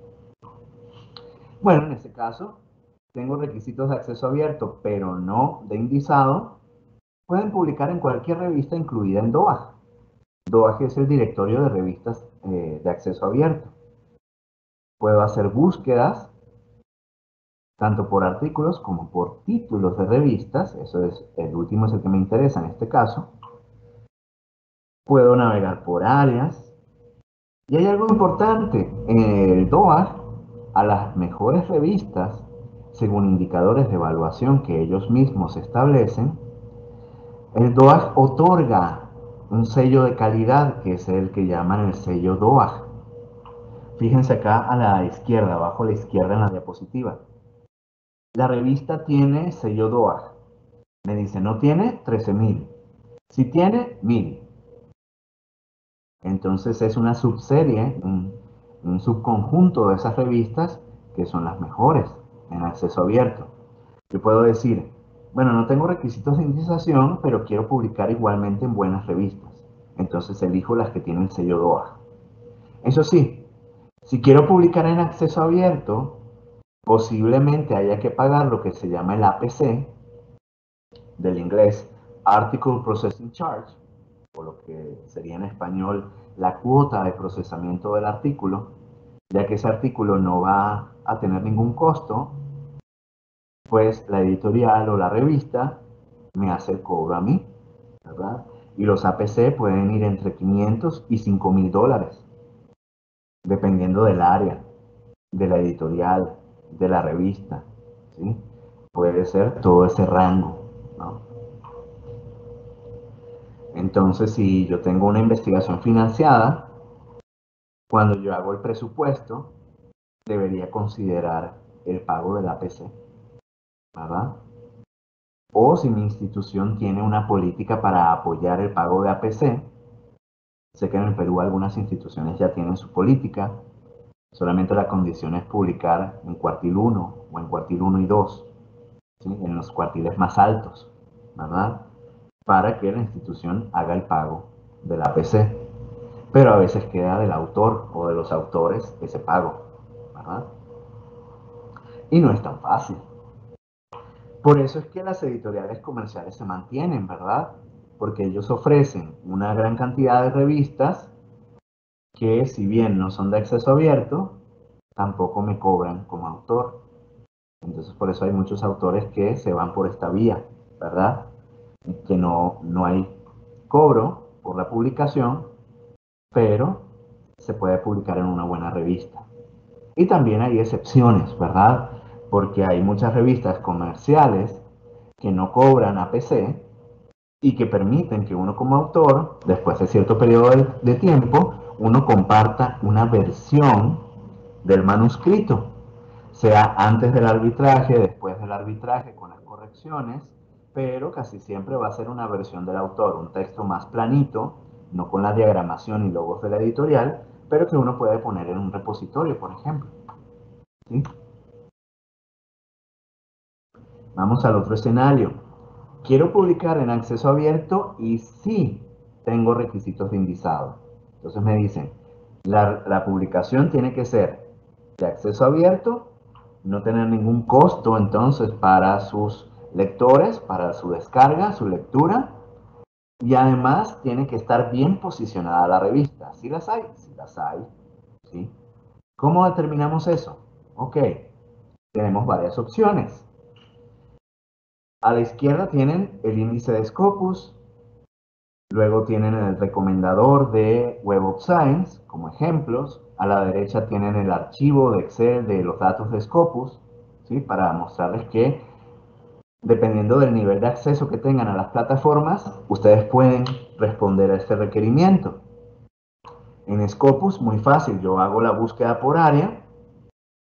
Bueno, en este caso, tengo requisitos de acceso abierto, pero no de indizado. Pueden publicar en cualquier revista incluida en DOAJ. DOAJ es el directorio de revistas de acceso abierto. Puedo hacer búsquedas tanto por artículos como por títulos de revistas. Eso es, el último es el que me interesa en este caso. Puedo navegar por áreas. Y hay algo importante. En el DOAJ, a las mejores revistas, según indicadores de evaluación que ellos mismos establecen, el DOAJ otorga un sello de calidad que es el que llaman el sello DOAJ. Fíjense acá a la izquierda, abajo a la izquierda en la diapositiva. La revista tiene sello DOAJ. Me dice, no tiene 13.000. Si tiene, 1.000. Entonces es una subserie, un subconjunto de esas revistas que son las mejores en acceso abierto. Yo puedo decir, bueno, no tengo requisitos de indexación, pero quiero publicar igualmente en buenas revistas. Entonces elijo las que tienen sello DOAJ. Eso sí, si quiero publicar en acceso abierto, posiblemente haya que pagar lo que se llama el APC, del inglés Article Processing Charge, o lo que sería en español la cuota de procesamiento del artículo, ya que ese artículo no va a tener ningún costo, pues la editorial o la revista me hace el cobro a mí, ¿verdad? Y los APC pueden ir entre 500 y 5.000 dólares, dependiendo del área, de la editorial, de la revista, ¿sí? Puede ser todo ese rango, ¿no? Entonces, si yo tengo una investigación financiada, cuando yo hago el presupuesto, debería considerar el pago del APC, ¿verdad? O si mi institución tiene una política para apoyar el pago de APC, sé que en el Perú algunas instituciones ya tienen su política, solamente la condición es publicar en cuartil 1 o en cuartil 1 y 2, ¿sí? En los cuartiles más altos, ¿verdad? Para que la institución haga el pago del APC. Pero a veces queda del autor o de los autores ese pago, ¿verdad? Y no es tan fácil. Por eso es que las editoriales comerciales se mantienen, ¿verdad? Porque ellos ofrecen una gran cantidad de revistas que, si bien no son de acceso abierto, tampoco me cobran como autor. Entonces, por eso hay muchos autores que se van por esta vía, ¿verdad? Que no hay cobro por la publicación, pero se puede publicar en una buena revista. Y también hay excepciones, ¿verdad? Porque hay muchas revistas comerciales que no cobran APC y que permiten que uno como autor, después de cierto periodo de tiempo, uno comparta una versión del manuscrito, sea antes del arbitraje, después del arbitraje con las correcciones, pero casi siempre va a ser una versión del autor, un texto más planito, no con la diagramación y logos de la editorial, pero que uno puede poner en un repositorio, por ejemplo. ¿Sí? Vamos al otro escenario. Quiero publicar en acceso abierto y sí tengo requisitos de indizado. Entonces me dicen, la publicación tiene que ser de acceso abierto, no tener ningún costo entonces para sus lectores, para su descarga, su lectura, y además tiene que estar bien posicionada la revista. ¿Sí las hay? Sí las hay. ¿Sí? ¿Cómo determinamos eso? Ok, tenemos varias opciones. A la izquierda tienen el índice de Scopus, luego tienen el recomendador de Web of Science como ejemplos, a la derecha tienen el archivo de Excel de los datos de Scopus, ¿sí? Para mostrarles que dependiendo del nivel de acceso que tengan a las plataformas, ustedes pueden responder a este requerimiento. En Scopus, muy fácil, yo hago la búsqueda por área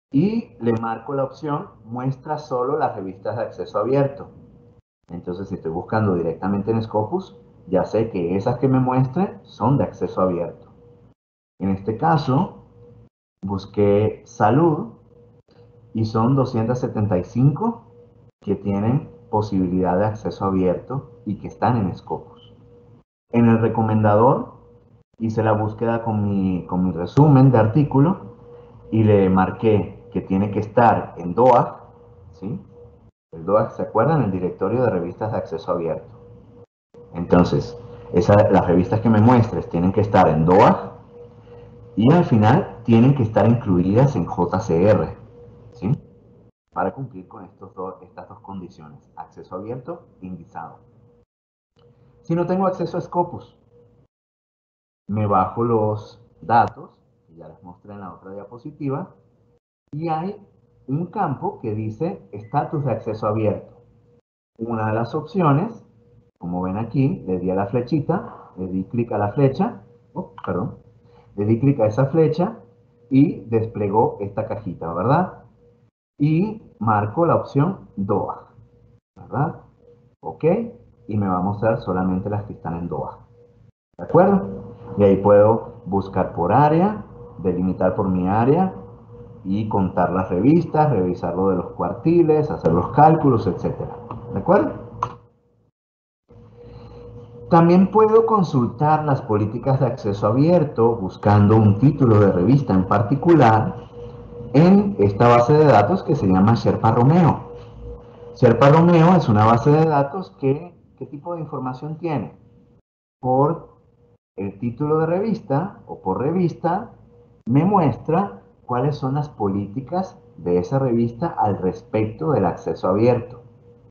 y le marco la opción muestra solo las revistas de acceso abierto. Entonces, si estoy buscando directamente en Scopus, ya sé que esas que me muestre son de acceso abierto. En este caso, busqué salud y son 275 que tienen posibilidad de acceso abierto y que están en Scopus. En el recomendador hice la búsqueda con mi resumen de artículo y le marqué que tiene que estar en DOAJ, ¿sí? El DOAJ, ¿se acuerdan? El directorio de revistas de acceso abierto. Entonces, las revistas que me muestres tienen que estar en DOAJ y al final tienen que estar incluidas en JCR, ¿sí? Para cumplir con estas dos condiciones, acceso abierto e indizado. Si no tengo acceso a Scopus, me bajo los datos, que ya les mostré en la otra diapositiva, y hay un campo que dice estatus de acceso abierto. Una de las opciones, como ven aquí, le di a la flechita, le di clic a la flecha, le di clic a esa flecha y desplegó esta cajita, ¿verdad? Y marco la opción DOA, ¿verdad? Ok, y me va a mostrar solamente las que están en DOA, ¿de acuerdo? Y ahí puedo buscar por área, delimitar por mi área y contar las revistas, revisar lo de los cuartiles, hacer los cálculos, etc. ¿De acuerdo? También puedo consultar las políticas de acceso abierto buscando un título de revista en particular en esta base de datos que se llama Sherpa Romeo. Sherpa Romeo es una base de datos que, ¿qué tipo de información tiene? Por el título de revista o por revista, me muestra cuáles son las políticas de esa revista al respecto del acceso abierto.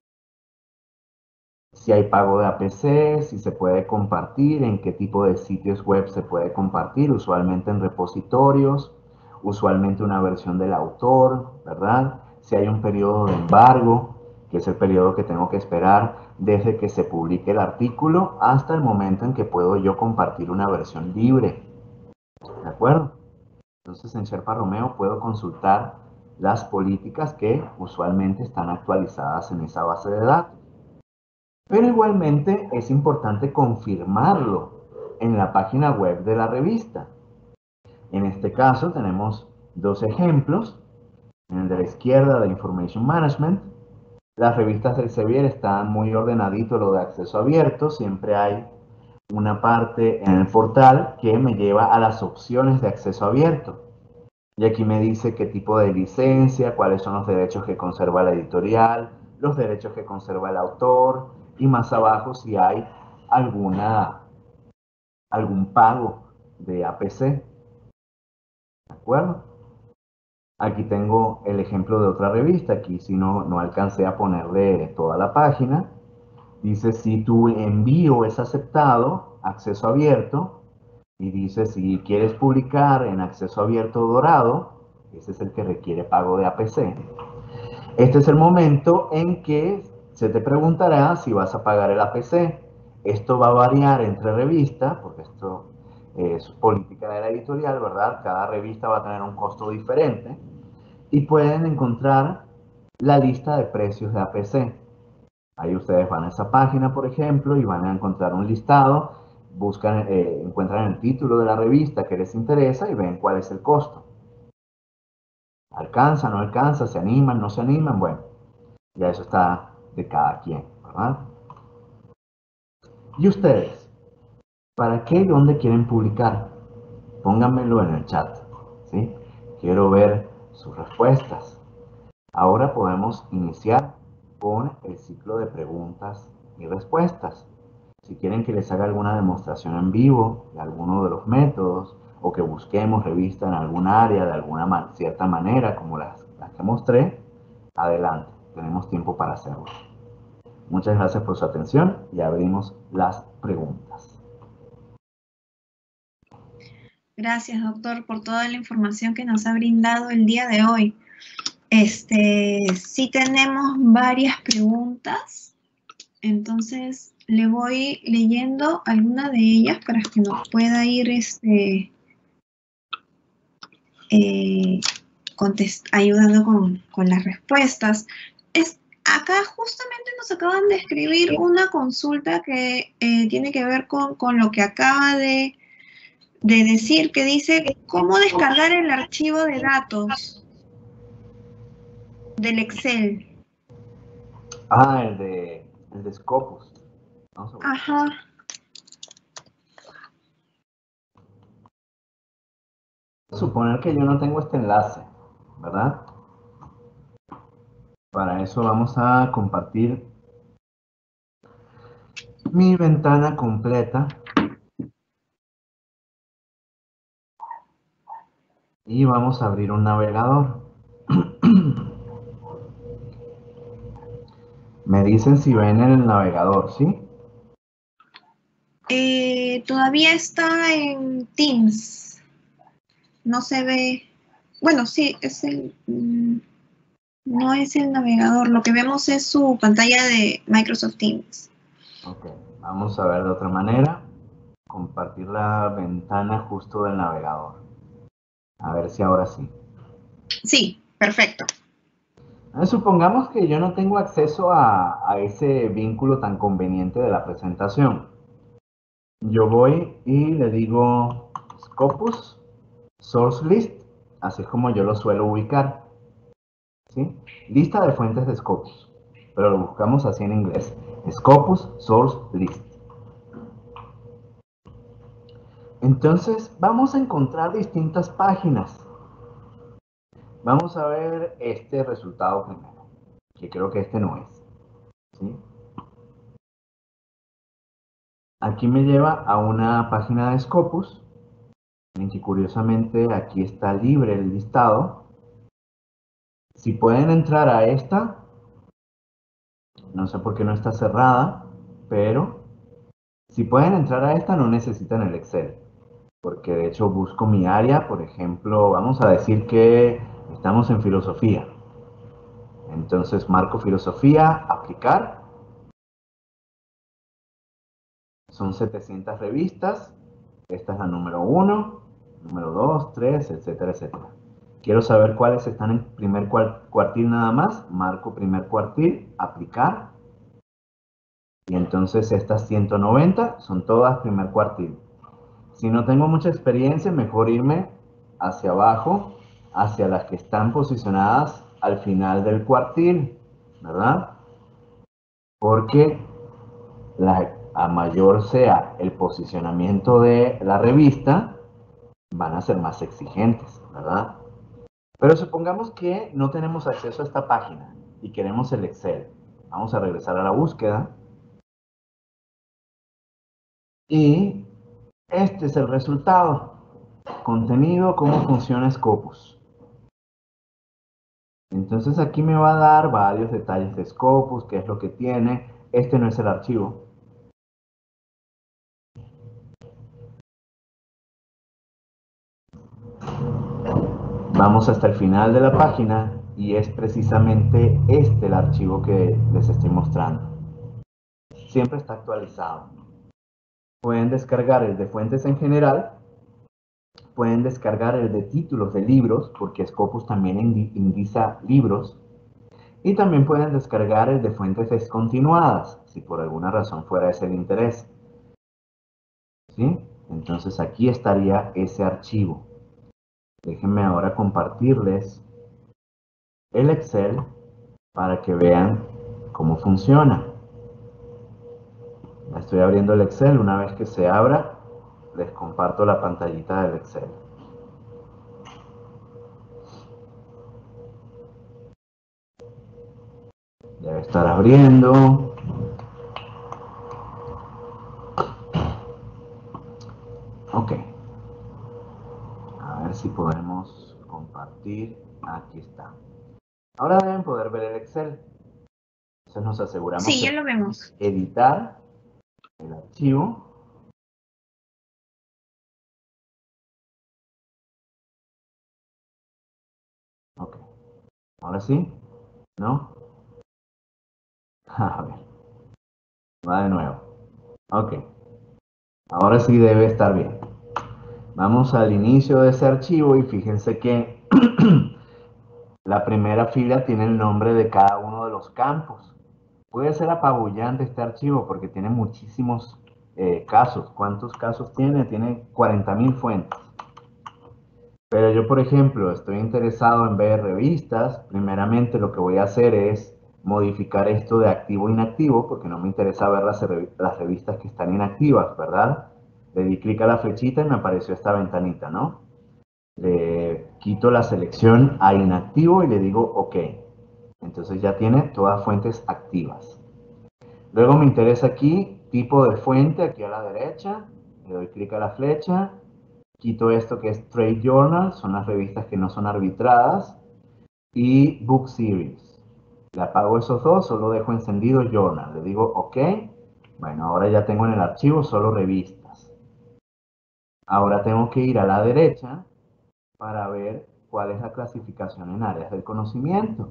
Si hay pago de APC, si se puede compartir, en qué tipo de sitios web se puede compartir, usualmente en repositorios, usualmente una versión del autor, ¿verdad? Si hay un periodo de embargo, que es el periodo que tengo que esperar desde que se publique el artículo hasta el momento en que puedo yo compartir una versión libre, ¿de acuerdo? Entonces en Sherpa Romeo puedo consultar las políticas que usualmente están actualizadas en esa base de datos. Pero igualmente es importante confirmarlo en la página web de la revista. En este caso tenemos dos ejemplos. En el de la izquierda de Information Management, las revistas del Sevier están muy ordenadito lo de acceso abierto. Siempre hay una parte en el portal que me lleva a las opciones de acceso abierto. Y aquí me dice qué tipo de licencia, cuáles son los derechos que conserva la editorial, los derechos que conserva el autor, y más abajo si hay algún pago de APC, ¿de acuerdo? Aquí tengo el ejemplo de otra revista, aquí si no alcancé a ponerle toda la página. Dice si tu envío es aceptado, acceso abierto, y dice si quieres publicar en acceso abierto dorado, ese es el que requiere pago de APC. Este es el momento en que se te preguntará si vas a pagar el APC. Esto va a variar entre revistas, porque esto es política de la editorial, ¿verdad? Cada revista va a tener un costo diferente. Y pueden encontrar la lista de precios de APC. Ahí ustedes van a esa página, por ejemplo, y van a encontrar un listado, encuentran el título de la revista que les interesa y ven cuál es el costo. ¿Alcanza, no alcanza? ¿Se animan, no se animan? Bueno, ya eso está de cada quien, ¿verdad? ¿Y ustedes? ¿Para qué y dónde quieren publicar? Pónganmelo en el chat, ¿sí? Quiero ver sus respuestas. Ahora podemos iniciar con el ciclo de preguntas y respuestas. Si quieren que les haga alguna demostración en vivo de alguno de los métodos o que busquemos revista en algún área de alguna cierta manera, como las que mostré, adelante, tenemos tiempo para hacerlo. Muchas gracias por su atención y abrimos las preguntas. Gracias, doctor, por toda la información que nos ha brindado el día de hoy. Sí tenemos varias preguntas, entonces le voy leyendo alguna de ellas para que nos pueda ir ayudando con las respuestas. Acá justamente nos acaban de escribir una consulta que tiene que ver con lo que acaba de decir, que dice, ¿cómo descargar el archivo de datos del Excel? Ah, el de Scopus. Vamos a buscar. Ajá. Suponer que yo no tengo este enlace, ¿verdad? Para eso vamos a compartir mi ventana completa y vamos a abrir un navegador. Me dicen si ven el navegador, ¿sí? Todavía está en Teams. No se ve. Bueno, sí, no es el navegador. Lo que vemos es su pantalla de Microsoft Teams. Ok, vamos a ver de otra manera. Compartir la ventana justo del navegador. A ver si ahora sí. Sí, perfecto. Supongamos que yo no tengo acceso a ese vínculo tan conveniente de la presentación. Yo voy y le digo Scopus, Source List, así es como yo lo suelo ubicar. ¿Sí? Lista de fuentes de Scopus, pero lo buscamos así en inglés. Scopus, Source List. Entonces vamos a encontrar distintas páginas. Vamos a ver este resultado primero, que creo que este no es. ¿Sí? Aquí me lleva a una página de Scopus, en que curiosamente aquí está libre el listado. Si pueden entrar a esta, no sé por qué no está cerrada, pero si pueden entrar a esta no necesitan el Excel, porque de hecho busco mi área, por ejemplo, vamos a decir que estamos en filosofía. Entonces marco filosofía, aplicar. Son 700 revistas. Esta es la número 1, número 2, 3, etcétera, etcétera. Quiero saber cuáles están en primer cuartil nada más. Marco primer cuartil, aplicar. Y entonces estas 190 son todas primer cuartil. Si no tengo mucha experiencia, mejor irme hacia abajo, hacia las que están posicionadas al final del cuartil, ¿verdad? Porque a mayor sea el posicionamiento de la revista, van a ser más exigentes, ¿verdad? Pero supongamos que no tenemos acceso a esta página y queremos el Excel. Vamos a regresar a la búsqueda. Y este es el resultado. Contenido, cómo funciona Scopus. Entonces aquí me va a dar varios detalles de Scopus, qué es lo que tiene. Este no es el archivo. Vamos hasta el final de la página y es precisamente este el archivo que les estoy mostrando. Siempre está actualizado. Pueden descargar el de fuentes en general, pueden descargar el de títulos de libros, porque Scopus también indica libros, y también pueden descargar el de fuentes descontinuadas, si por alguna razón fuera ese el interés. ¿Sí? Entonces aquí estaría ese archivo. Déjenme ahora compartirles el Excel para que vean cómo funciona. Ya estoy abriendo el Excel. Una vez que se abra, les comparto la pantallita del Excel. Debe estar abriendo. Ok. A ver si podemos compartir. Aquí está. Ahora deben poder ver el Excel. Entonces nos aseguramos Sí, ya de lo vemos. editar el archivo. Ok. Ahora sí. ¿No? A ver. Va de nuevo. Ok. Ahora sí debe estar bien. Vamos al inicio de ese archivo y fíjense que La primera fila tiene el nombre de cada uno de los campos. Puede ser apabullante este archivo porque tiene muchísimos casos. ¿Cuántos casos tiene? Tiene 40.000 fuentes. Pero yo, por ejemplo, estoy interesado en ver revistas. Primeramente lo que voy a hacer es modificar esto de activo a inactivo, porque no me interesa ver las revistas que están inactivas, ¿verdad? Le di clic a la flechita y me apareció esta ventanita, ¿no? Le quito la selección a inactivo y le digo OK. Entonces ya tiene todas fuentes activas. Luego me interesa aquí tipo de fuente, aquí a la derecha. Le doy clic a la flecha. Quito esto que es Trade Journal, son las revistas que no son arbitradas. Y Book Series. Le apago esos dos, solo dejo encendido Journal. Le digo OK. Bueno, ahora ya tengo en el archivo solo revistas. Ahora tengo que ir a la derecha para ver cuál es la clasificación en áreas del conocimiento.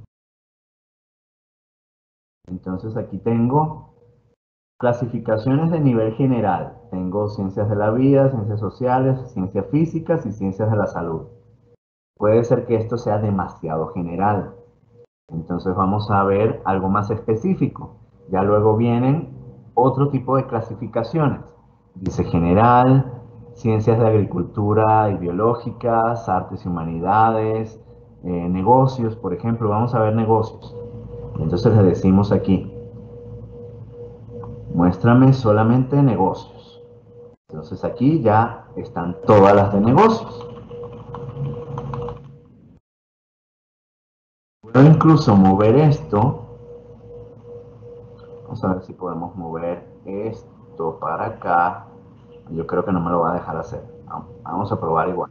Entonces aquí tengo clasificaciones de nivel general. Tengo ciencias de la vida, ciencias sociales, ciencias físicas y ciencias de la salud. Puede ser que esto sea demasiado general. Entonces vamos a ver algo más específico. Ya luego vienen otro tipo de clasificaciones. Dice general, ciencias de agricultura y biológicas, artes y humanidades, negocios, por ejemplo. Vamos a ver negocios. Entonces le decimos aquí, muéstrame solamente negocios. Entonces aquí ya están todas las de negocios. Puedo incluso mover esto. Vamos a ver si podemos mover esto para acá. Yo creo que no me lo va a dejar hacer. Vamos a probar igual.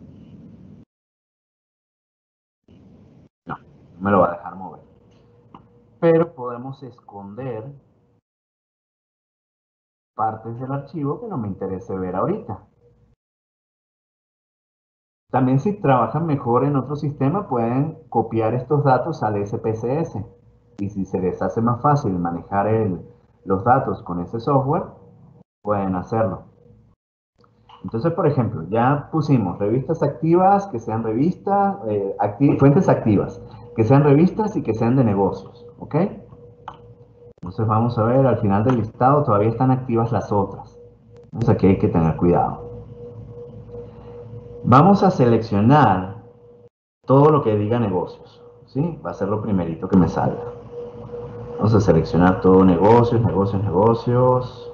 No, no me lo va a dejar mover. Pero podemos esconder partes del archivo que no me interese ver ahorita. También si trabajan mejor en otro sistema pueden copiar estos datos al SPSS. Y si se les hace más fácil manejar los datos con ese software, pueden hacerlo. Entonces, por ejemplo, ya pusimos revistas activas, que sean revistas, fuentes activas, que sean revistas y que sean de negocios, ¿ok? Entonces vamos a ver, al final del listado todavía están activas las otras. Entonces aquí hay que tener cuidado. Vamos a seleccionar todo lo que diga negocios, ¿sí? Va a ser lo primerito que me salga. Vamos a seleccionar todo negocios, negocios, negocios.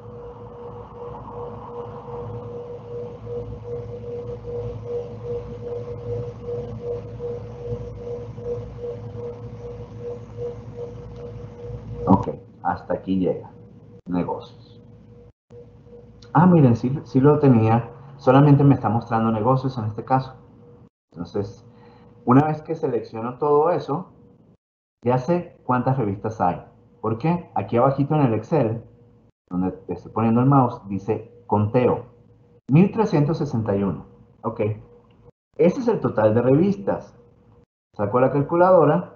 Ok, hasta aquí llega. Negocios. Ah, miren, sí lo tenía. Solamente me está mostrando negocios en este caso. Entonces, una vez que selecciono todo eso, ya sé cuántas revistas hay. ¿Por qué? Aquí abajito en el Excel, donde te estoy poniendo el mouse, dice conteo. 1361. Ok. Ese es el total de revistas. Saco la calculadora.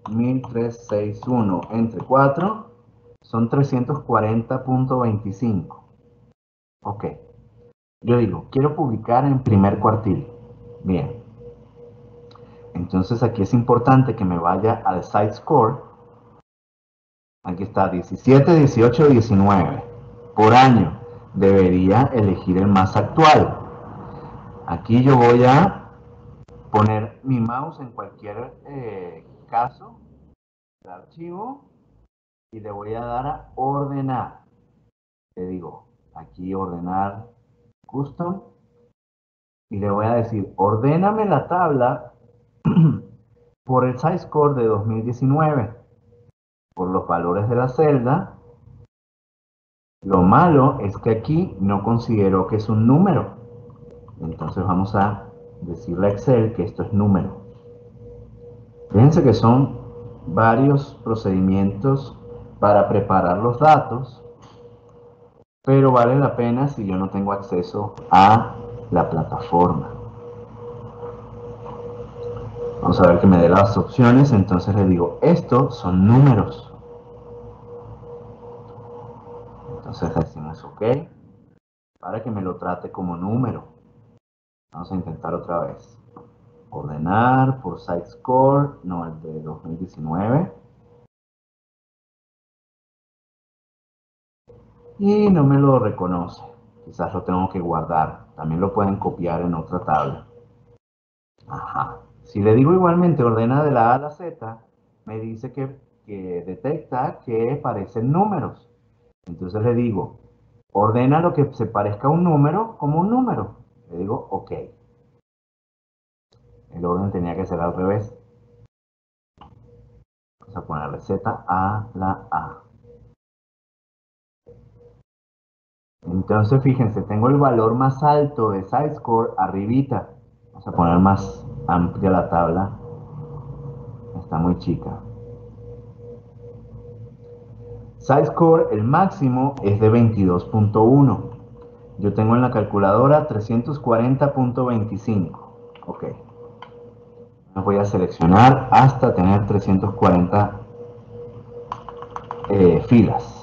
1361 entre 4 son 340.25. Ok. Yo digo, quiero publicar en primer cuartil. Bien. Entonces aquí es importante que me vaya al site score. Aquí está 17, 18, 19. Por año. Debería elegir el más actual. Aquí yo voy a poner mi mouse en cualquier caso de archivo y le voy a dar a ordenar. Le digo, aquí ordenar custom y le voy a decir, ordéname la tabla por el size score de 2019, por los valores de la celda. Lo malo es que aquí no considero que es un número. Entonces vamos a decirle a Excel que esto es número. Fíjense que son varios procedimientos para preparar los datos, pero vale la pena si yo no tengo acceso a la plataforma. Vamos a ver que me dé las opciones, entonces le digo, estos son números. Entonces decimos OK, para que me lo trate como número. Vamos a intentar otra vez. Ordenar por site score, no, el de 2019. Y no me lo reconoce. Quizás lo tengo que guardar. También lo pueden copiar en otra tabla. Ajá. Si le digo igualmente ordena de la A a la Z, me dice que detecta que parecen números. Entonces le digo, ordena lo que se parezca a un número como un número. Le digo, ok. El orden tenía que ser al revés. Vamos a ponerle Z a la A. Entonces, fíjense, tengo el valor más alto de SciScore arribita. Vamos a poner más amplia la tabla. Está muy chica. SciScore, el máximo, es de 22.1. Yo tengo en la calculadora 340.25. Ok. Voy a seleccionar hasta tener 340 filas.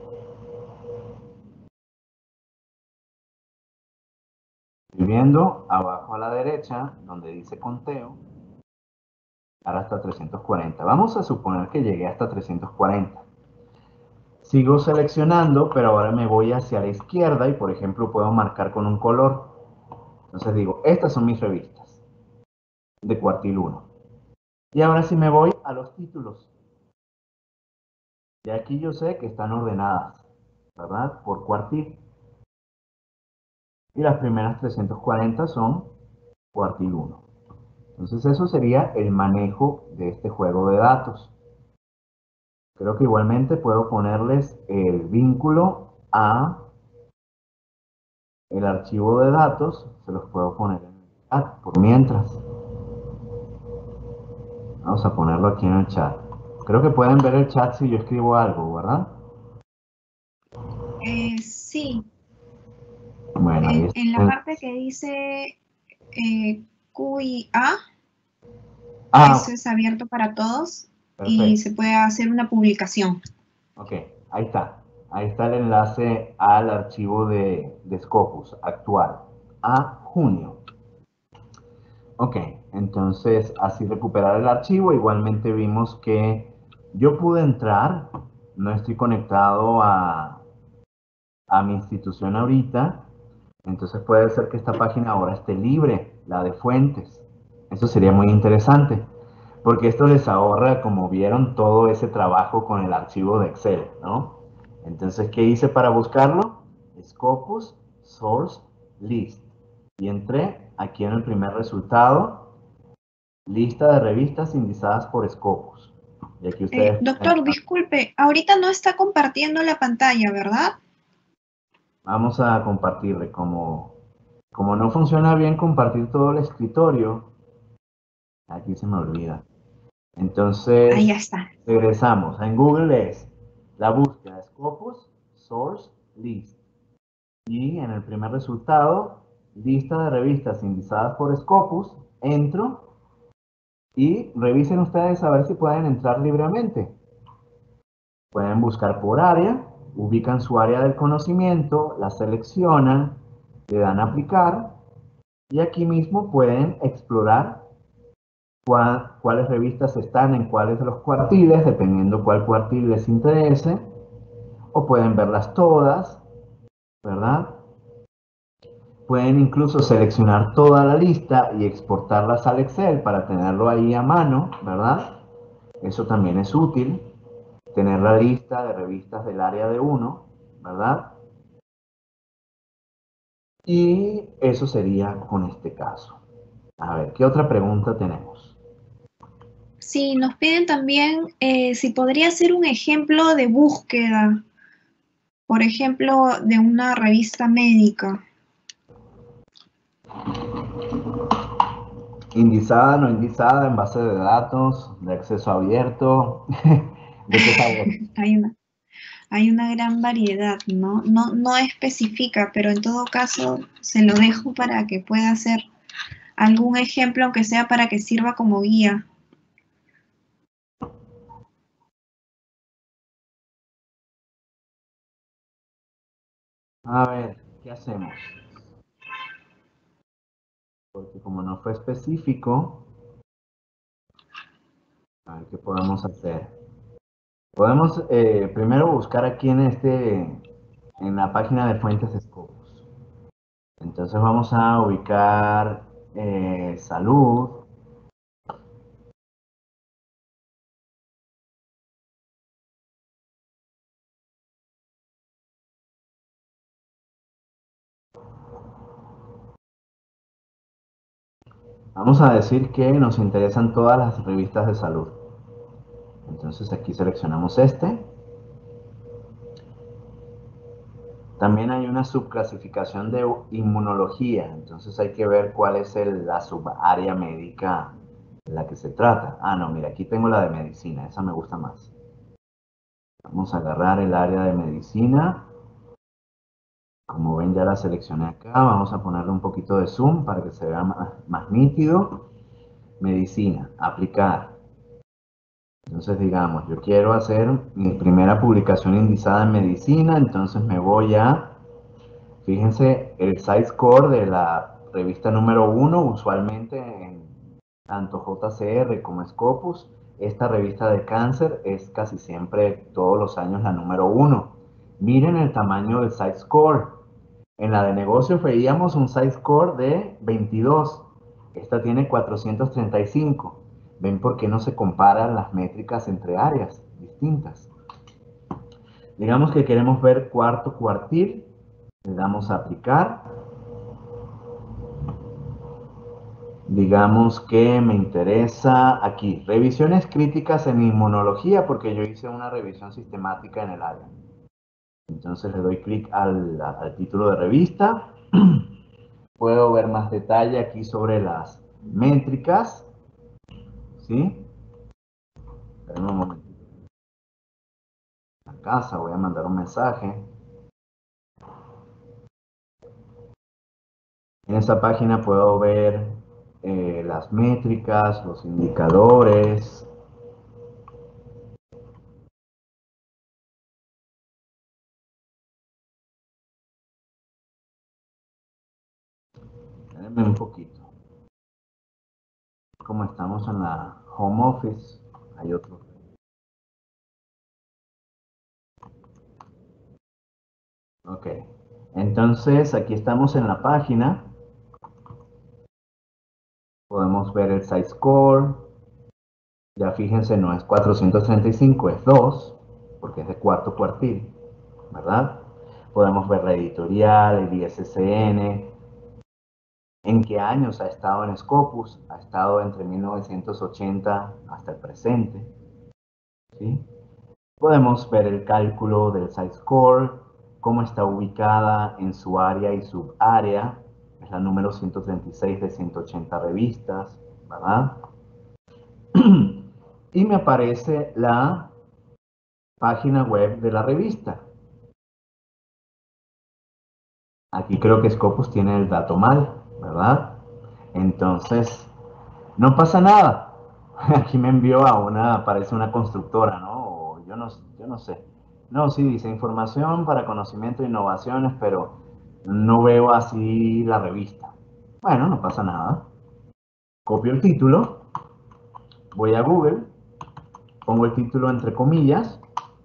Estoy viendo abajo a la derecha, donde dice conteo, ahora hasta 340. Vamos a suponer que llegué hasta 340. Sigo seleccionando, pero ahora me voy hacia la izquierda y, por ejemplo, puedo marcar con un color. Entonces digo, estas son mis revistas de cuartil 1. Y ahora sí me voy a los títulos. Y aquí yo sé que están ordenadas, ¿verdad? Por cuartil. Y las primeras 340 son cuartil 1. Entonces eso sería el manejo de este juego de datos. Creo que igualmente puedo ponerles el vínculo a el archivo de datos, se los puedo poner en el chat por mientras. Vamos a ponerlo aquí en el chat. Creo que pueden ver el chat si yo escribo algo, ¿verdad? Sí, Bueno, ahí en la está. parte que dice Q y A, Ah, eso es abierto para todos y perfecto. se puede hacer una publicación. Ok, ahí está. Ahí está el enlace al archivo de Scopus actual, a junio. Ok, entonces así recuperar el archivo. Igualmente vimos que yo pude entrar, no estoy conectado a mi institución ahorita, entonces puede ser que esta página ahora esté libre, la de fuentes. Eso sería muy interesante, porque esto les ahorra, como vieron, todo ese trabajo con el archivo de Excel, ¿no? Entonces, ¿qué hice para buscarlo? Scopus Source List. Y entré aquí en el primer resultado, lista de revistas indizadas por Scopus. Y aquí ustedes pueden. Doctor, disculpe, ahorita no está compartiendo la pantalla, ¿verdad? Vamos a compartirle. Como no funciona bien compartir todo el escritorio, aquí se me olvida. Ahí ya Entonces, está. regresamos. En Google es la búsqueda Scopus Source List. Y en el primer resultado, lista de revistas indizadas por Scopus, entro y revisen ustedes a ver si pueden entrar libremente. Pueden buscar por área, ubican su área del conocimiento, la seleccionan, le dan a aplicar y aquí mismo pueden explorar cuáles revistas están en cuáles de los cuartiles, dependiendo cuál cuartil les interese, o pueden verlas todas, ¿verdad? Pueden incluso seleccionar toda la lista y exportarlas al Excel para tenerlo ahí a mano, ¿verdad? Eso también es útil, tener la lista de revistas del área de uno, ¿verdad? Y eso sería con este caso. A ver, ¿qué otra pregunta tenemos? Sí, nos piden también si podría ser un ejemplo de búsqueda, por ejemplo, de una revista médica. Indizada, no indizada, en base de datos, de acceso abierto, ¿de qué sabor? Hay una, hay una gran variedad, ¿no? No especifica, pero en todo caso se lo dejo para que pueda hacer algún ejemplo, aunque sea para que sirva como guía. A ver, ¿qué hacemos? porque como no fue específico, a ver qué podemos hacer. Podemos primero buscar aquí en la página de fuentes Scopus. Entonces vamos a ubicar salud. Vamos a decir que nos interesan todas las revistas de salud. Entonces aquí seleccionamos este. También hay una subclasificación de inmunología, entonces hay que ver cuál es la subárea médica de la que se trata. Ah, no, mira, aquí tengo la de medicina, esa me gusta más. Vamos a agarrar el área de medicina. Como ven, ya la seleccioné acá. Vamos a ponerle un poquito de zoom para que se vea más nítido. Medicina, aplicar. Entonces, digamos, yo quiero hacer mi primera publicación indizada en medicina, entonces me voy a, fíjense, el size score de la revista número 1, usualmente en tanto JCR como Scopus, esta revista de cáncer es casi siempre, todos los años, la número 1. Miren el tamaño del size score. En la de negocios veíamos un size score de 22. Esta tiene 435. ¿Ven por qué no se comparan las métricas entre áreas distintas? Digamos que queremos ver cuarto cuartil. Le damos a aplicar. Digamos que me interesa aquí, revisiones críticas en inmunología, porque yo hice una revisión sistemática en el área. Entonces le doy clic al título de revista. Puedo ver más detalle aquí sobre las métricas. ¿Sí? Esperen un momentito. A casa voy a mandar un mensaje. En esta página puedo ver las métricas, los indicadores. Espérenme un poquito. Como estamos en la home office, hay otro. Ok. Entonces, aquí estamos en la página. Podemos ver el size score. Ya fíjense, no es 435, es 2, porque es de cuarto cuartil, ¿verdad? Podemos ver la editorial, el ISSN, en qué años ha estado en Scopus, ha estado entre 1980 hasta el presente, ¿sí? Podemos ver el cálculo del size score, cómo está ubicada en su área y subárea, es la número 136 de 180 revistas, ¿verdad? Y me aparece la página web de la revista. Aquí creo que Scopus tiene el dato mal, ¿verdad? Entonces, no pasa nada. Aquí me envió parece una constructora, ¿no? O yo no sé. No, sí, dice información para conocimiento e innovaciones, pero no veo así la revista. Bueno, no pasa nada. Copio el título, voy a Google, pongo el título entre comillas,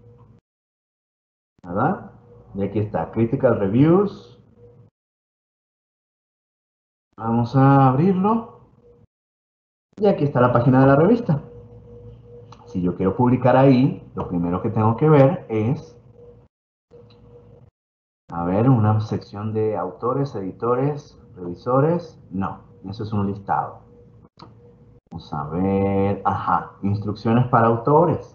¿verdad? Y aquí está, Critical Reviews. Vamos a abrirlo. Y aquí está la página de la revista. Si yo quiero publicar ahí, lo primero que tengo que ver es, a ver, una sección de autores, editores, revisores. No, eso es un listado. Vamos a ver, ajá, instrucciones para autores.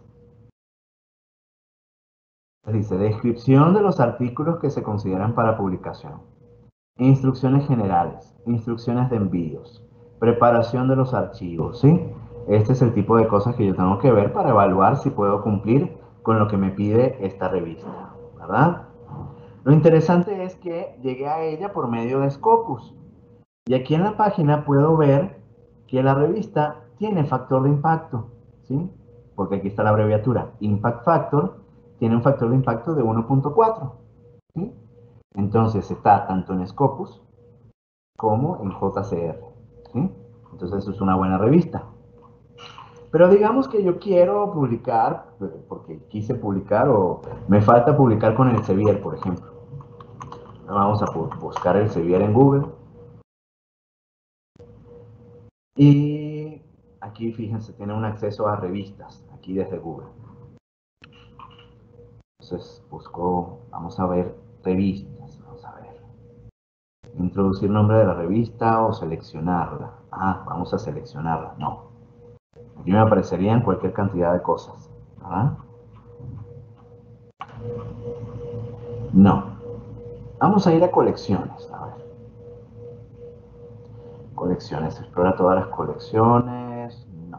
Dice, descripción de los artículos que se consideran para publicación. Instrucciones generales, instrucciones de envíos, preparación de los archivos, ¿sí? Este es el tipo de cosas que yo tengo que ver para evaluar si puedo cumplir con lo que me pide esta revista, ¿verdad? Lo interesante es que llegué a ella por medio de Scopus. Y aquí en la página puedo ver que la revista tiene factor de impacto, ¿sí? Porque aquí está la abreviatura. Impact Factor tiene un factor de impacto de 1.4, ¿sí? Entonces está tanto en Scopus como en JCR. ¿sí? Entonces eso es una buena revista. Pero digamos que yo quiero publicar, porque quise publicar o me falta publicar con Elsevier, por ejemplo. Vamos a buscar Elsevier en Google. Y aquí, fíjense, tiene un acceso a revistas, aquí desde Google. Entonces busco, vamos a ver revistas, vamos a ver. Introducir nombre de la revista o seleccionarla. Ah, vamos a seleccionarla, no. Aquí me aparecerían cualquier cantidad de cosas. ¿Ah? No. Vamos a ir a colecciones, a ver. Colecciones, explora todas las colecciones. No.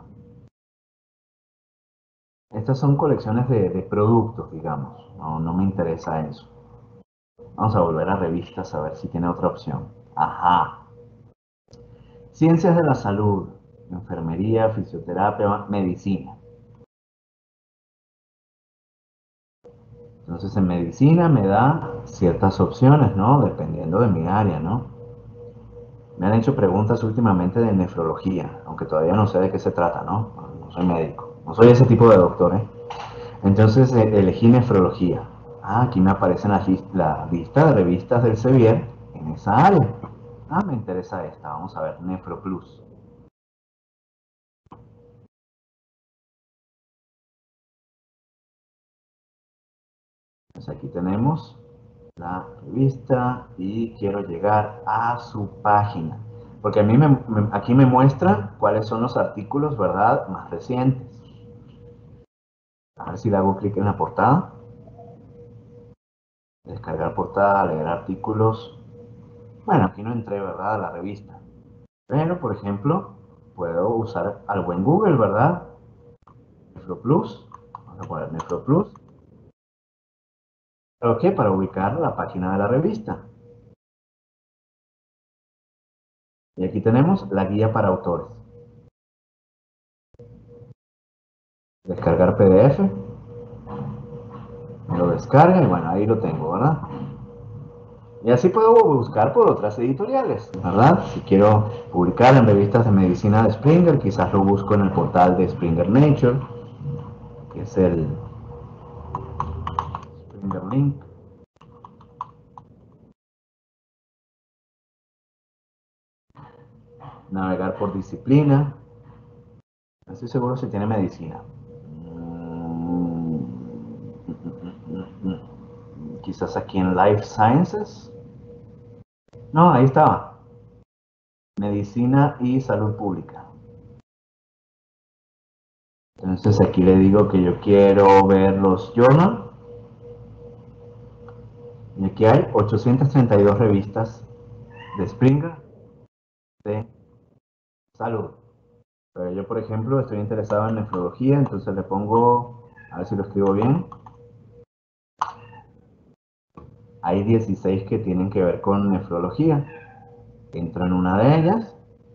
Estas son colecciones de productos, digamos. No, no me interesa eso. Vamos a volver a revistas a ver si tiene otra opción. Ajá. Ciencias de la salud, enfermería, fisioterapia, medicina. Entonces en medicina me da ciertas opciones, ¿no? Dependiendo de mi área, ¿no? Me han hecho preguntas últimamente de nefrología, aunque todavía no sé de qué se trata, ¿no? No soy médico, no soy ese tipo de doctor, ¿eh? Entonces elegí nefrología. Ah, aquí me aparece la lista de revistas del Sevier en esa área. Ah, me interesa esta. Vamos a ver, Nefroplus. Pues aquí tenemos la revista y quiero llegar a su página. Porque a mí aquí me muestra cuáles son los artículos, ¿verdad?, más recientes. A ver si le hago clic en la portada. Descargar portada, leer artículos. Bueno, aquí no entré, ¿verdad?, a la revista. Pero, por ejemplo, puedo usar al buen Google, ¿verdad? Nefroplus. Vamos a poner Nefroplus. ¿Pero qué? Para ubicar la página de la revista. Y aquí tenemos la guía para autores. Descargar PDF. Me lo descarga y bueno, ahí lo tengo, ¿verdad? Y así puedo buscar por otras editoriales, ¿verdad? Si quiero publicar en revistas de medicina de Springer, quizás lo busco en el portal de Springer Nature, que es el Springer Link. Navegar por disciplina. No estoy seguro si tiene medicina. Quizás aquí en Life Sciences. No, ahí estaba. Medicina y salud pública. Entonces aquí le digo que yo quiero ver los journals. Y aquí hay 832 revistas de Springer de salud. Pero yo, por ejemplo, estoy interesado en nefrología, entonces le pongo, a ver si lo escribo bien. Hay 16 que tienen que ver con nefrología. Entro en una de ellas.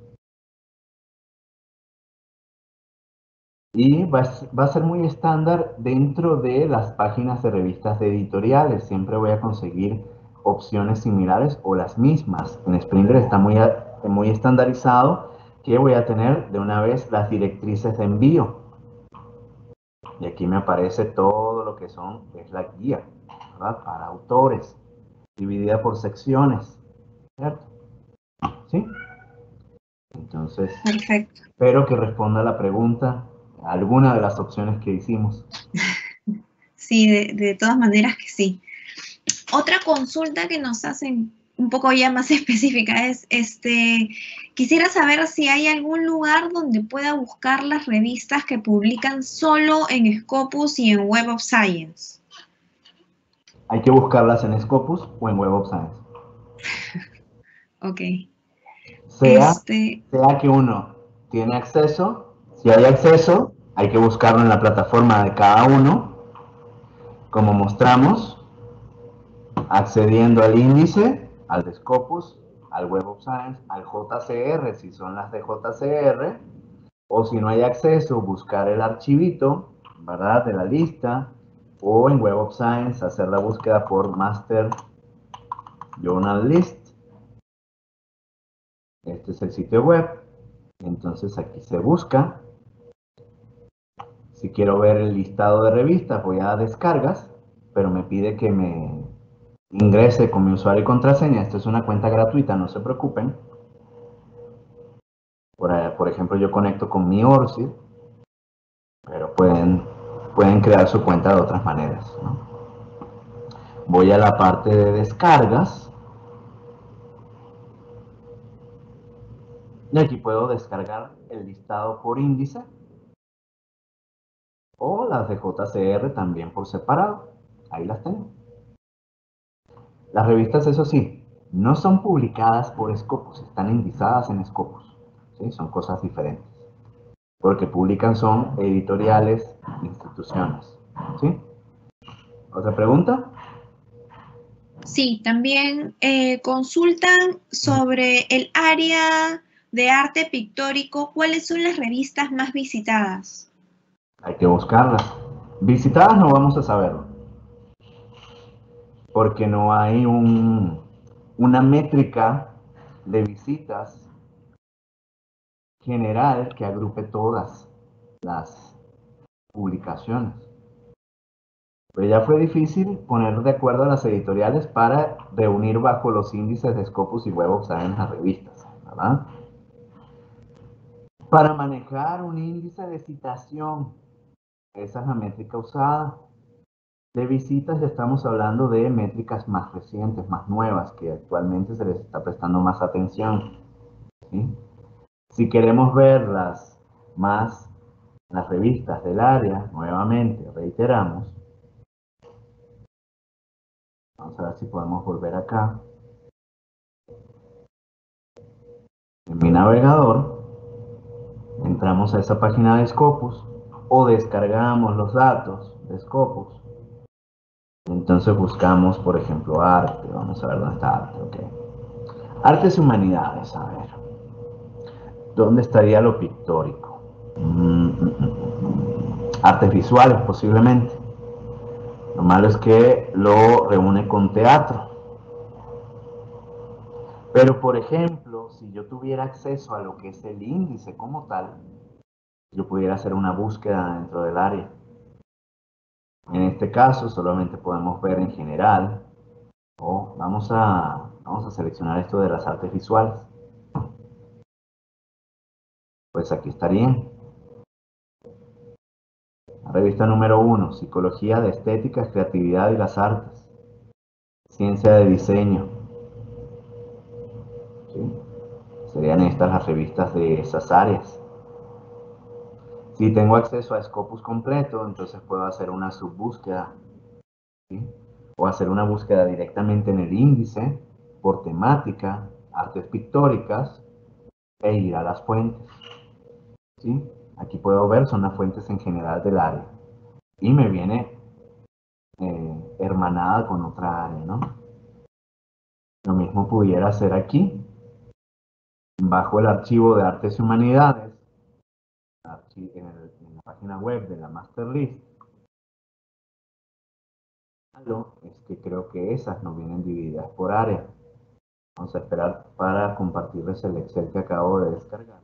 Y va a ser muy estándar dentro de las páginas de revistas de editoriales. Siempre voy a conseguir opciones similares o las mismas. En Springer está muy estandarizado que voy a tener de una vez las directrices de envío. Y aquí me aparece todo lo que es la guía, ¿verdad?, para autores, dividida por secciones, ¿cierto? ¿Sí? Entonces, Perfecto. espero que responda a la pregunta, alguna de las opciones que hicimos. Sí, de todas maneras que sí. Otra consulta que nos hacen un poco ya más específica es, quisiera saber si hay algún lugar donde pueda buscar las revistas que publican solo en Scopus y en Web of Science. Hay que buscarlas en Scopus o en Web of Science. Ok. Sea que uno tiene acceso, si hay acceso, hay que buscarlo en la plataforma de cada uno, como mostramos, accediendo al índice, al de Scopus, al Web of Science, al JCR, si son las de JCR, o si no hay acceso, buscar el archivito, ¿verdad?, de la lista, o en Web of Science hacer la búsqueda por Master Journal List. Este es el sitio web. Entonces aquí se busca. Si quiero ver el listado de revistas, voy a descargas, pero me pide que me ingrese con mi usuario y contraseña. Esto es una cuenta gratuita, no se preocupen. Por ejemplo, yo conecto con mi ORCID, pero pueden crear su cuenta de otras maneras, ¿no? Voy a la parte de descargas. Y aquí puedo descargar el listado por índice o las de JCR también por separado. Ahí las tengo. Las revistas, eso sí, no son publicadas por Scopus, están indizadas en Scopus. ¿Sí? Son cosas diferentes. Porque publican son editoriales, instituciones. ¿Sí? ¿Otra pregunta? Sí, también consultan sobre el área de arte pictórico. ¿Cuáles son las revistas más visitadas? Hay que buscarlas. Visitadas no vamos a saberlo. Porque no hay una métrica de visitas general que agrupe todas las publicaciones. Pero ya fue difícil poner de acuerdo a las editoriales para reunir bajo los índices de Scopus y Web of Science las revistas, ¿verdad? Para manejar un índice de citación, esa es la métrica usada. De visitas ya estamos hablando de métricas más recientes, más nuevas, que actualmente se les está prestando más atención, ¿sí? Si queremos ver las revistas del área, nuevamente, reiteramos, vamos a ver si podemos volver acá. En mi navegador, entramos a esa página de Scopus o descargamos los datos de Scopus. Entonces buscamos, por ejemplo, arte. Vamos a ver dónde está arte. Okay. Artes y humanidades, a ver. ¿Dónde estaría lo pictórico? Artes visuales, posiblemente. Lo malo es que lo reúne con teatro. Pero, por ejemplo, si yo tuviera acceso a lo que es el índice como tal, yo pudiera hacer una búsqueda dentro del área. En este caso, solamente podemos ver en general, o vamos a seleccionar esto de las artes visuales. Pues aquí estarían. La revista número 1, Psicología de Estética, Creatividad y las Artes. Ciencia de Diseño. ¿Sí? Serían estas las revistas de esas áreas. Si tengo acceso a Scopus completo, entonces puedo hacer una subbúsqueda, ¿sí? O hacer una búsqueda directamente en el índice, por temática, artes pictóricas, e ir a las fuentes, ¿sí? Aquí puedo ver, son las fuentes en general del área. Y me viene hermanada con otra área, ¿no? Lo mismo pudiera hacer aquí, bajo el archivo de Artes y Humanidades, en la página web de la Master List. Es que creo que esas no vienen divididas por área. Vamos a esperar para compartirles el Excel que acabo de descargar.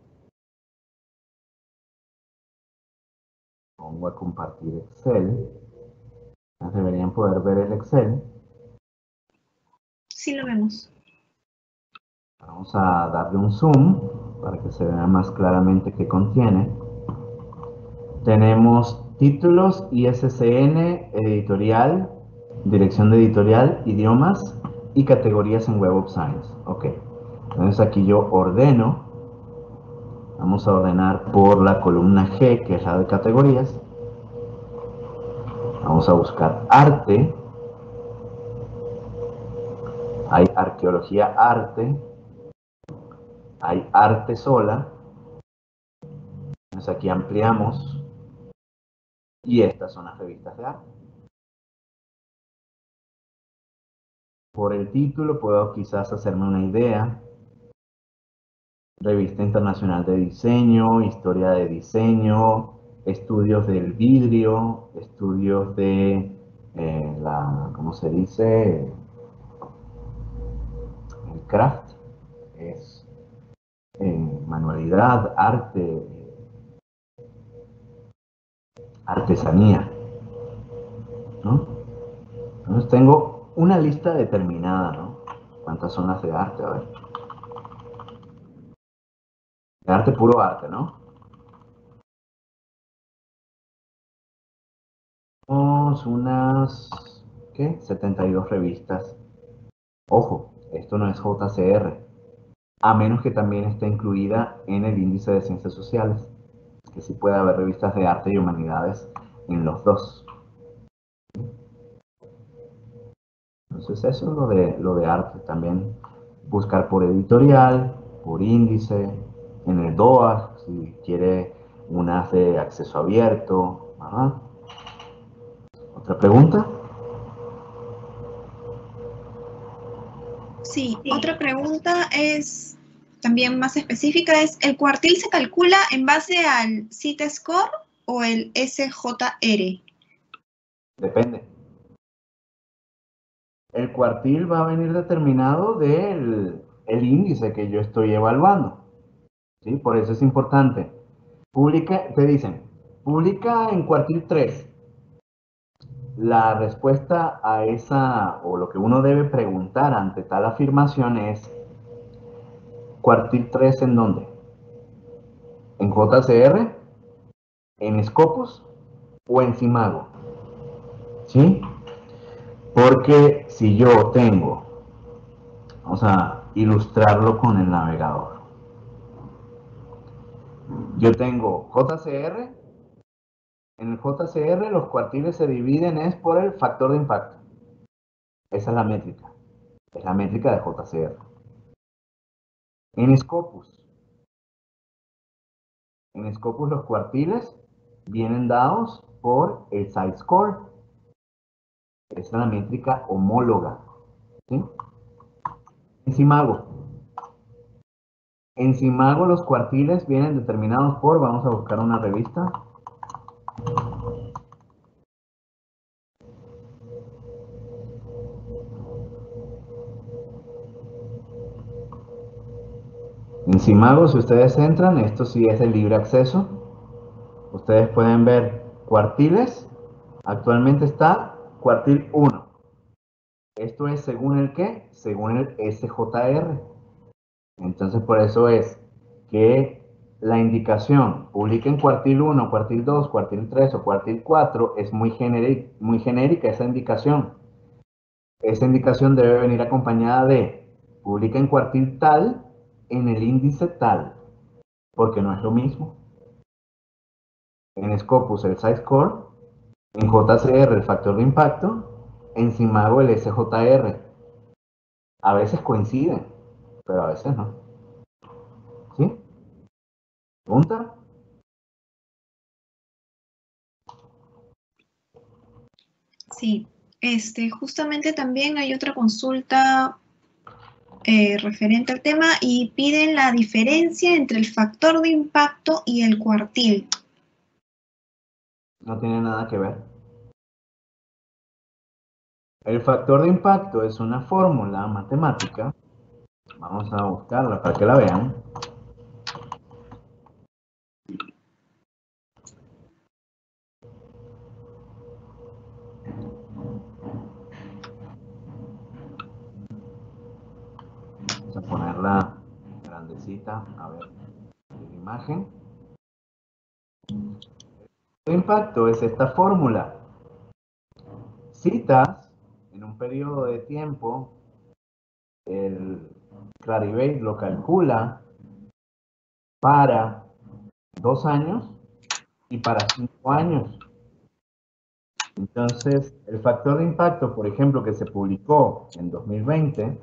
Pongo a compartir Excel. Deberían poder ver el Excel. Sí lo vemos. Vamos a darle un zoom para que se vea más claramente qué contiene. Tenemos títulos, ISSN, editorial, dirección de editorial, idiomas y categorías en Web of Science. Ok. Entonces aquí yo ordeno. Vamos a ordenar por la columna G, que es la de categorías. Vamos a buscar arte. Hay arqueología arte. Hay arte sola. Entonces aquí ampliamos. Y estas son las revistas de arte. Por el título puedo quizás hacerme una idea. Revista Internacional de Diseño, Historia de Diseño, estudios del vidrio, estudios de ¿cómo se dice? El craft. Es manualidad, arte, artesanía, ¿no? Entonces tengo una lista determinada, ¿no? ¿Cuántas son las de arte? A ver. De arte, puro arte, ¿no? Tenemos unas, ¿qué? 72 revistas. Ojo, esto no es JCR, a menos que también esté incluida en el índice de ciencias sociales, que sí puede haber revistas de arte y humanidades en los dos. Entonces eso es lo de arte también. Buscar por editorial, por índice, en el DOA, si quiere unas de acceso abierto. Ajá. ¿Otra pregunta? Sí, otra pregunta es también más específica, es ¿el cuartil se calcula en base al CIT-Score o el SJR? Depende. El cuartil va a venir determinado del el índice que yo estoy evaluando. ¿Sí? Por eso es importante. Publica, te dicen, publica en cuartil 3. La respuesta a esa, o lo que uno debe preguntar ante tal afirmación es, ¿cuartil 3 en dónde? ¿En JCR? ¿En Scopus? ¿O en Simago? ¿Sí? Porque si yo tengo, vamos a ilustrarlo con el navegador. Yo tengo JCR. En el JCR los cuartiles se dividen es por el factor de impacto. Esa es la métrica. Es la métrica de JCR. En Scopus. En Scopus los cuartiles vienen dados por el size score. Esa es la métrica homóloga. ¿Sí? En Simago. En Simago los cuartiles vienen determinados por, vamos a buscar una revista. En Simago, si ustedes entran, esto sí es de libre acceso. Ustedes pueden ver cuartiles. Actualmente está cuartil 1. Esto es según el qué? Según el SJR. Entonces por eso es que la indicación publica en cuartil 1, cuartil 2, cuartil 3 o cuartil 4 es muy genérica esa indicación. Esa indicación debe venir acompañada de publica en cuartil tal en el índice tal, porque no es lo mismo. En Scopus el size score, en JCR el factor de impacto, en Simago el SJR. A veces coinciden, pero a veces no. ¿Sí? ¿Pregunta? Sí, justamente también hay otra consulta referente al tema y piden la diferencia entre el factor de impacto y el cuartil. No tiene nada que ver. El factor de impacto es una fórmula matemática. Vamos a buscarla para que la vean. Vamos a ponerla grandecita, a ver, la imagen. El impacto es esta fórmula. Citas en un periodo de tiempo, el Clarivate lo calcula para 2 años y para 5 años. Entonces, el factor de impacto, por ejemplo, que se publicó en 2020,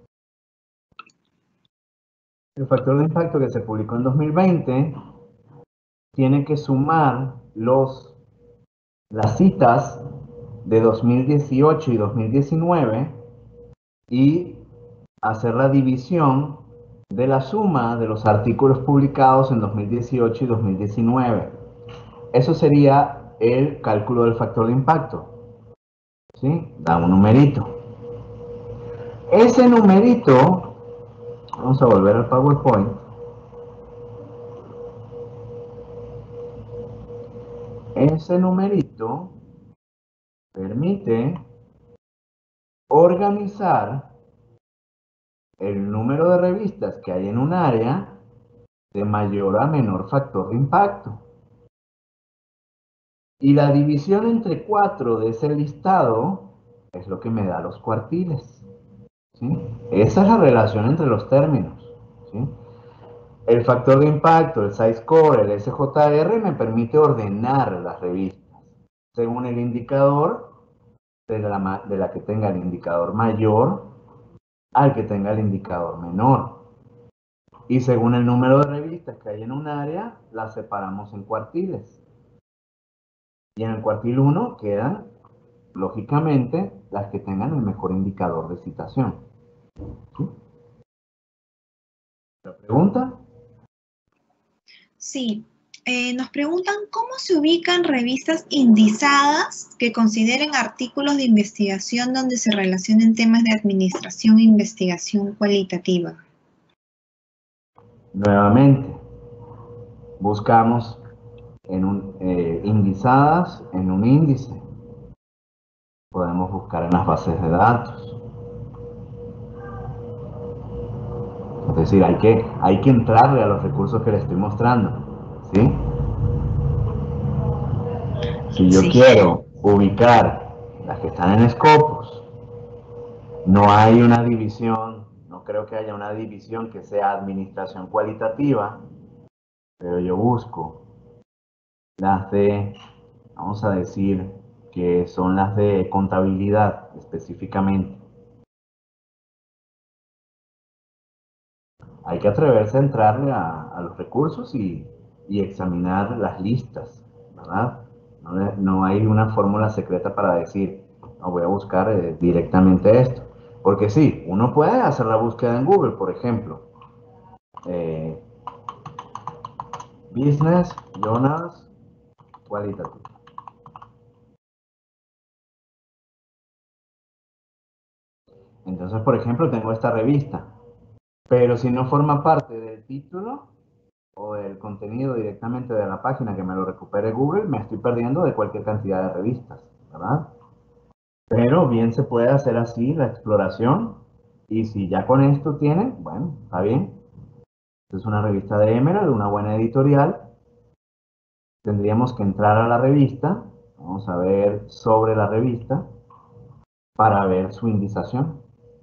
el factor de impacto que se publicó en 2020 tiene que sumar las citas de 2018 y 2019 y hacer la división de la suma de los artículos publicados en 2018 y 2019. Eso sería el cálculo del factor de impacto. ¿Sí? Da un numerito. Ese numerito, vamos a volver al PowerPoint. ese numerito permite organizar el número de revistas que hay en un área de mayor a menor factor de impacto. Y la división entre 4 de ese listado es lo que me da los cuartiles. ¿Sí? Esa es la relación entre los términos. ¿Sí? El factor de impacto, el size score, el SJR me permite ordenar las revistas según el indicador de la que tenga el indicador mayor al que tenga el indicador menor. Y según el número de revistas que hay en un área, las separamos en cuartiles. Y en el cuartil 1 quedan, lógicamente, las que tengan el mejor indicador de citación. ¿Sí? ¿La pregunta? Sí. Nos preguntan cómo se ubican revistas indizadas que consideren artículos de investigación donde se relacionen temas de administración e investigación cualitativa. Nuevamente, buscamos indizadas en un índice. Podemos buscar en las bases de datos. Es decir, hay que entrarle a los recursos que le estoy mostrando. ¿Sí? Si yo quiero ubicar las que están en Scopus, no hay una división, no creo que haya una división que sea administración cualitativa, pero yo busco las de, vamos a decir, que son las de contabilidad específicamente. Hay que atreverse a entrarle a los recursos y examinar las listas, ¿verdad? No hay una fórmula secreta para decir, no, voy a buscar directamente esto. Porque sí, uno puede hacer la búsqueda en Google, por ejemplo. Business Journals Qualitative. Entonces, por ejemplo, tengo esta revista. Pero si no forma parte del título o del contenido directamente de la página que me lo recupere Google, me estoy perdiendo de cualquier cantidad de revistas, ¿verdad? Pero bien se puede hacer así la exploración y si ya con esto tienen, bueno, está bien. Es una revista de Emerald, una buena editorial. Tendríamos que entrar a la revista, vamos a ver sobre la revista para ver su indización.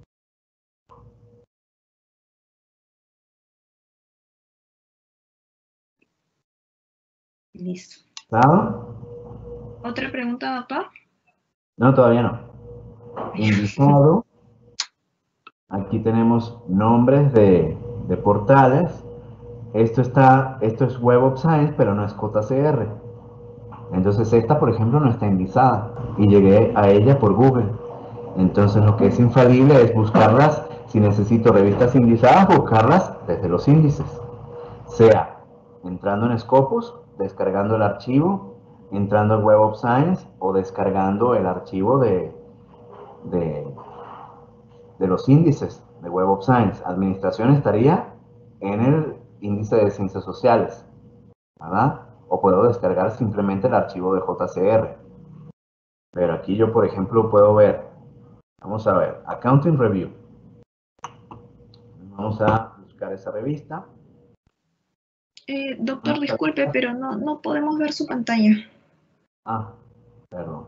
Listo. ¿Claro? ¿Otra pregunta, doctor? No, todavía no. Indizado. Aquí tenemos nombres de portales. Esto es Web of Science, pero no es JCR. Entonces esta, por ejemplo, no está indizada y llegué a ella por Google. Entonces lo que es infalible es buscarlas, si necesito revistas indizadas, buscarlas desde los índices. Sea entrando en Scopus, descargando el archivo, entrando en Web of Science o descargando el archivo de, de los índices de Web of Science. Administración estaría en el índice de ciencias sociales, ¿verdad? O puedo descargar simplemente el archivo de JCR. Pero aquí yo, por ejemplo, puedo ver, vamos a ver, Accounting Review. Vamos a buscar esa revista. Doctor, disculpe, pero no podemos ver su pantalla. Ah, perdón.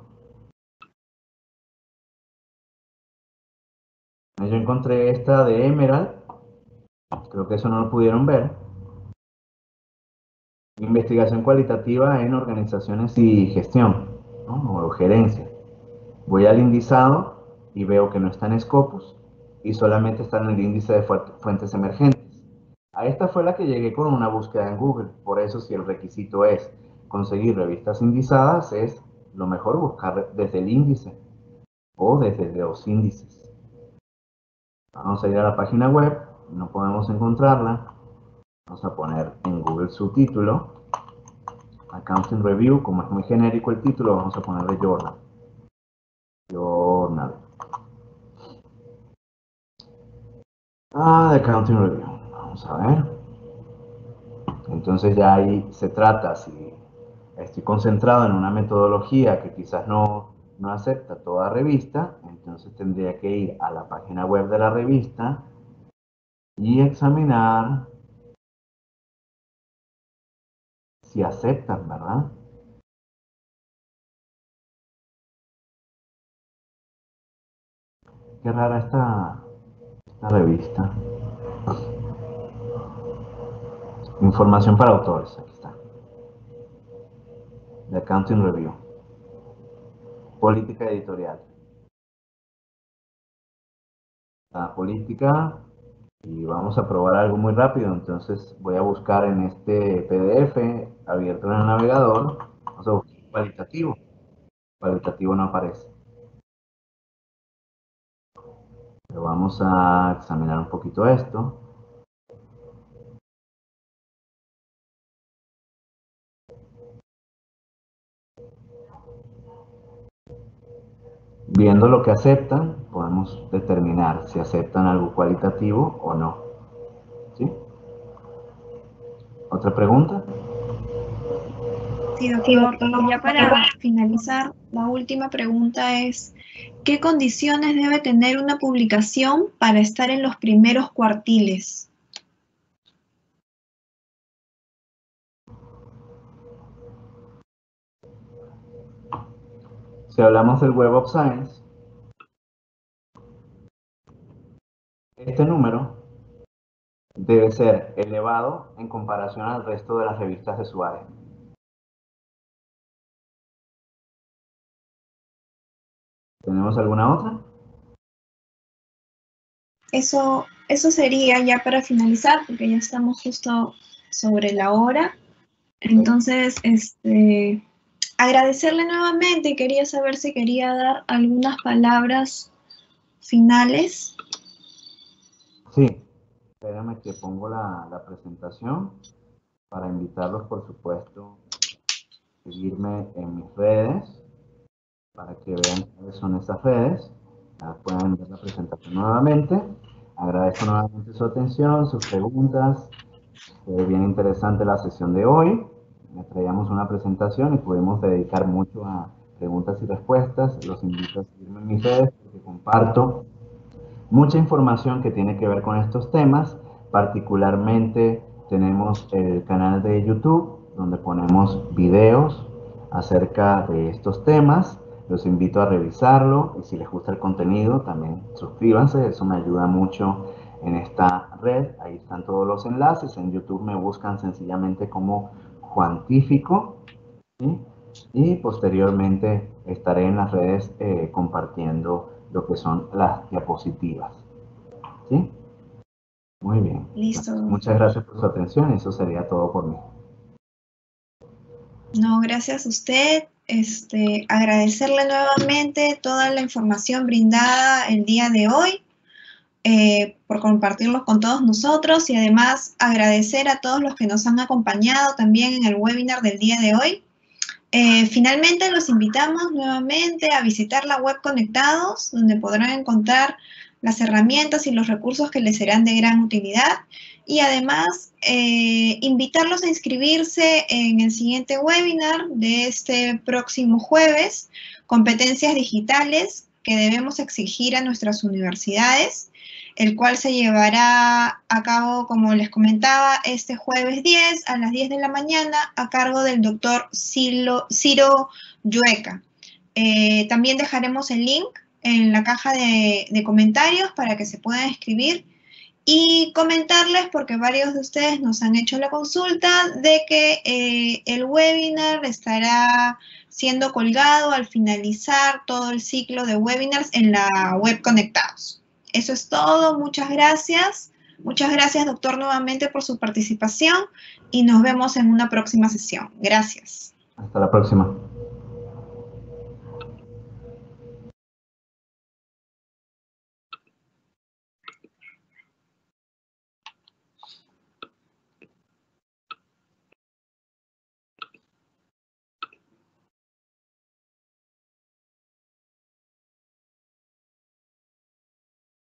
Yo encontré esta de Emerald. Creo que eso no lo pudieron ver. Investigación cualitativa en organizaciones y gestión, ¿no? O gerencia. Voy al indizado y veo que no está en Scopus y solamente está en el índice de fuentes emergentes. A esta fue la que llegué con una búsqueda en Google. Por eso, si el requisito es conseguir revistas indizadas, es lo mejor buscar desde el índice o desde los índices. Vamos a ir a la página web, no podemos encontrarla. Vamos a poner en Google su título, Accounting Review, como es muy genérico el título, vamos a ponerle Journal. Journal. De Accounting Review. Vamos a ver. Entonces ya ahí se trata, si estoy concentrado en una metodología que quizás no acepta toda revista, entonces tendría que ir a la página web de la revista y examinar si aceptan, ¿verdad? Qué rara esta revista. Información para autores, aquí está. The Accounting Review. Política editorial. La política, y vamos a probar algo muy rápido, entonces voy a buscar en este PDF abierto en el navegador, vamos a buscar cualitativo. Cualitativo no aparece. Pero vamos a examinar un poquito esto. Viendo lo que aceptan, podemos determinar si aceptan algo cualitativo o no. ¿Sí? ¿Otra pregunta? Sí, doctor. Y ya para finalizar, la última pregunta es, ¿qué condiciones debe tener una publicación para estar en los primeros cuartiles? Si hablamos del Web of Science, este número debe ser elevado en comparación al resto de las revistas de su área. ¿Tenemos alguna otra? Eso sería ya para finalizar, porque ya estamos justo sobre la hora. Entonces, agradecerle nuevamente, quería saber si quería dar algunas palabras finales. Sí, espérame que pongo la presentación para invitarlos, por supuesto, a seguirme en mis redes para que vean cuáles son esas redes. Ya pueden ver la presentación nuevamente. Agradezco nuevamente su atención, sus preguntas. Fue bien interesante la sesión de hoy. Traíamos una presentación y pudimos dedicar mucho a preguntas y respuestas. Los invito a seguirme en mis redes porque comparto mucha información que tiene que ver con estos temas. Particularmente tenemos el canal de YouTube donde ponemos videos acerca de estos temas. Los invito a revisarlo y si les gusta el contenido también suscríbanse, eso me ayuda mucho en esta red. Ahí están todos los enlaces. En YouTube me buscan sencillamente como Juantífico, ¿sí? Y posteriormente estaré en las redes compartiendo lo que son las diapositivas. ¿Sí? Muy bien. Listo. Entonces, muchas gracias por su atención. Eso sería todo por mí. No, gracias a usted. Agradecerle nuevamente toda la información brindada el día de hoy, por compartirlos con todos nosotros y además agradecer a todos los que nos han acompañado también en el webinar del día de hoy. Finalmente los invitamos nuevamente a visitar la web Conectados, donde podrán encontrar las herramientas y los recursos que les serán de gran utilidad. Y además, invitarlos a inscribirse en el siguiente webinar de este próximo jueves, competencias digitales que debemos exigir a nuestras universidades, el cual se llevará a cabo, como les comentaba, este jueves 10 a las 10 de la mañana a cargo del doctor Ciro Llueca. También dejaremos el link en la caja de comentarios para que se puedan escribir y comentarles, porque varios de ustedes nos han hecho la consulta, de que el webinar estará siendo colgado al finalizar todo el ciclo de webinars en la web Conectados. Eso es todo, muchas gracias. Muchas gracias, doctor, nuevamente por su participación y nos vemos en una próxima sesión. Gracias. Hasta la próxima.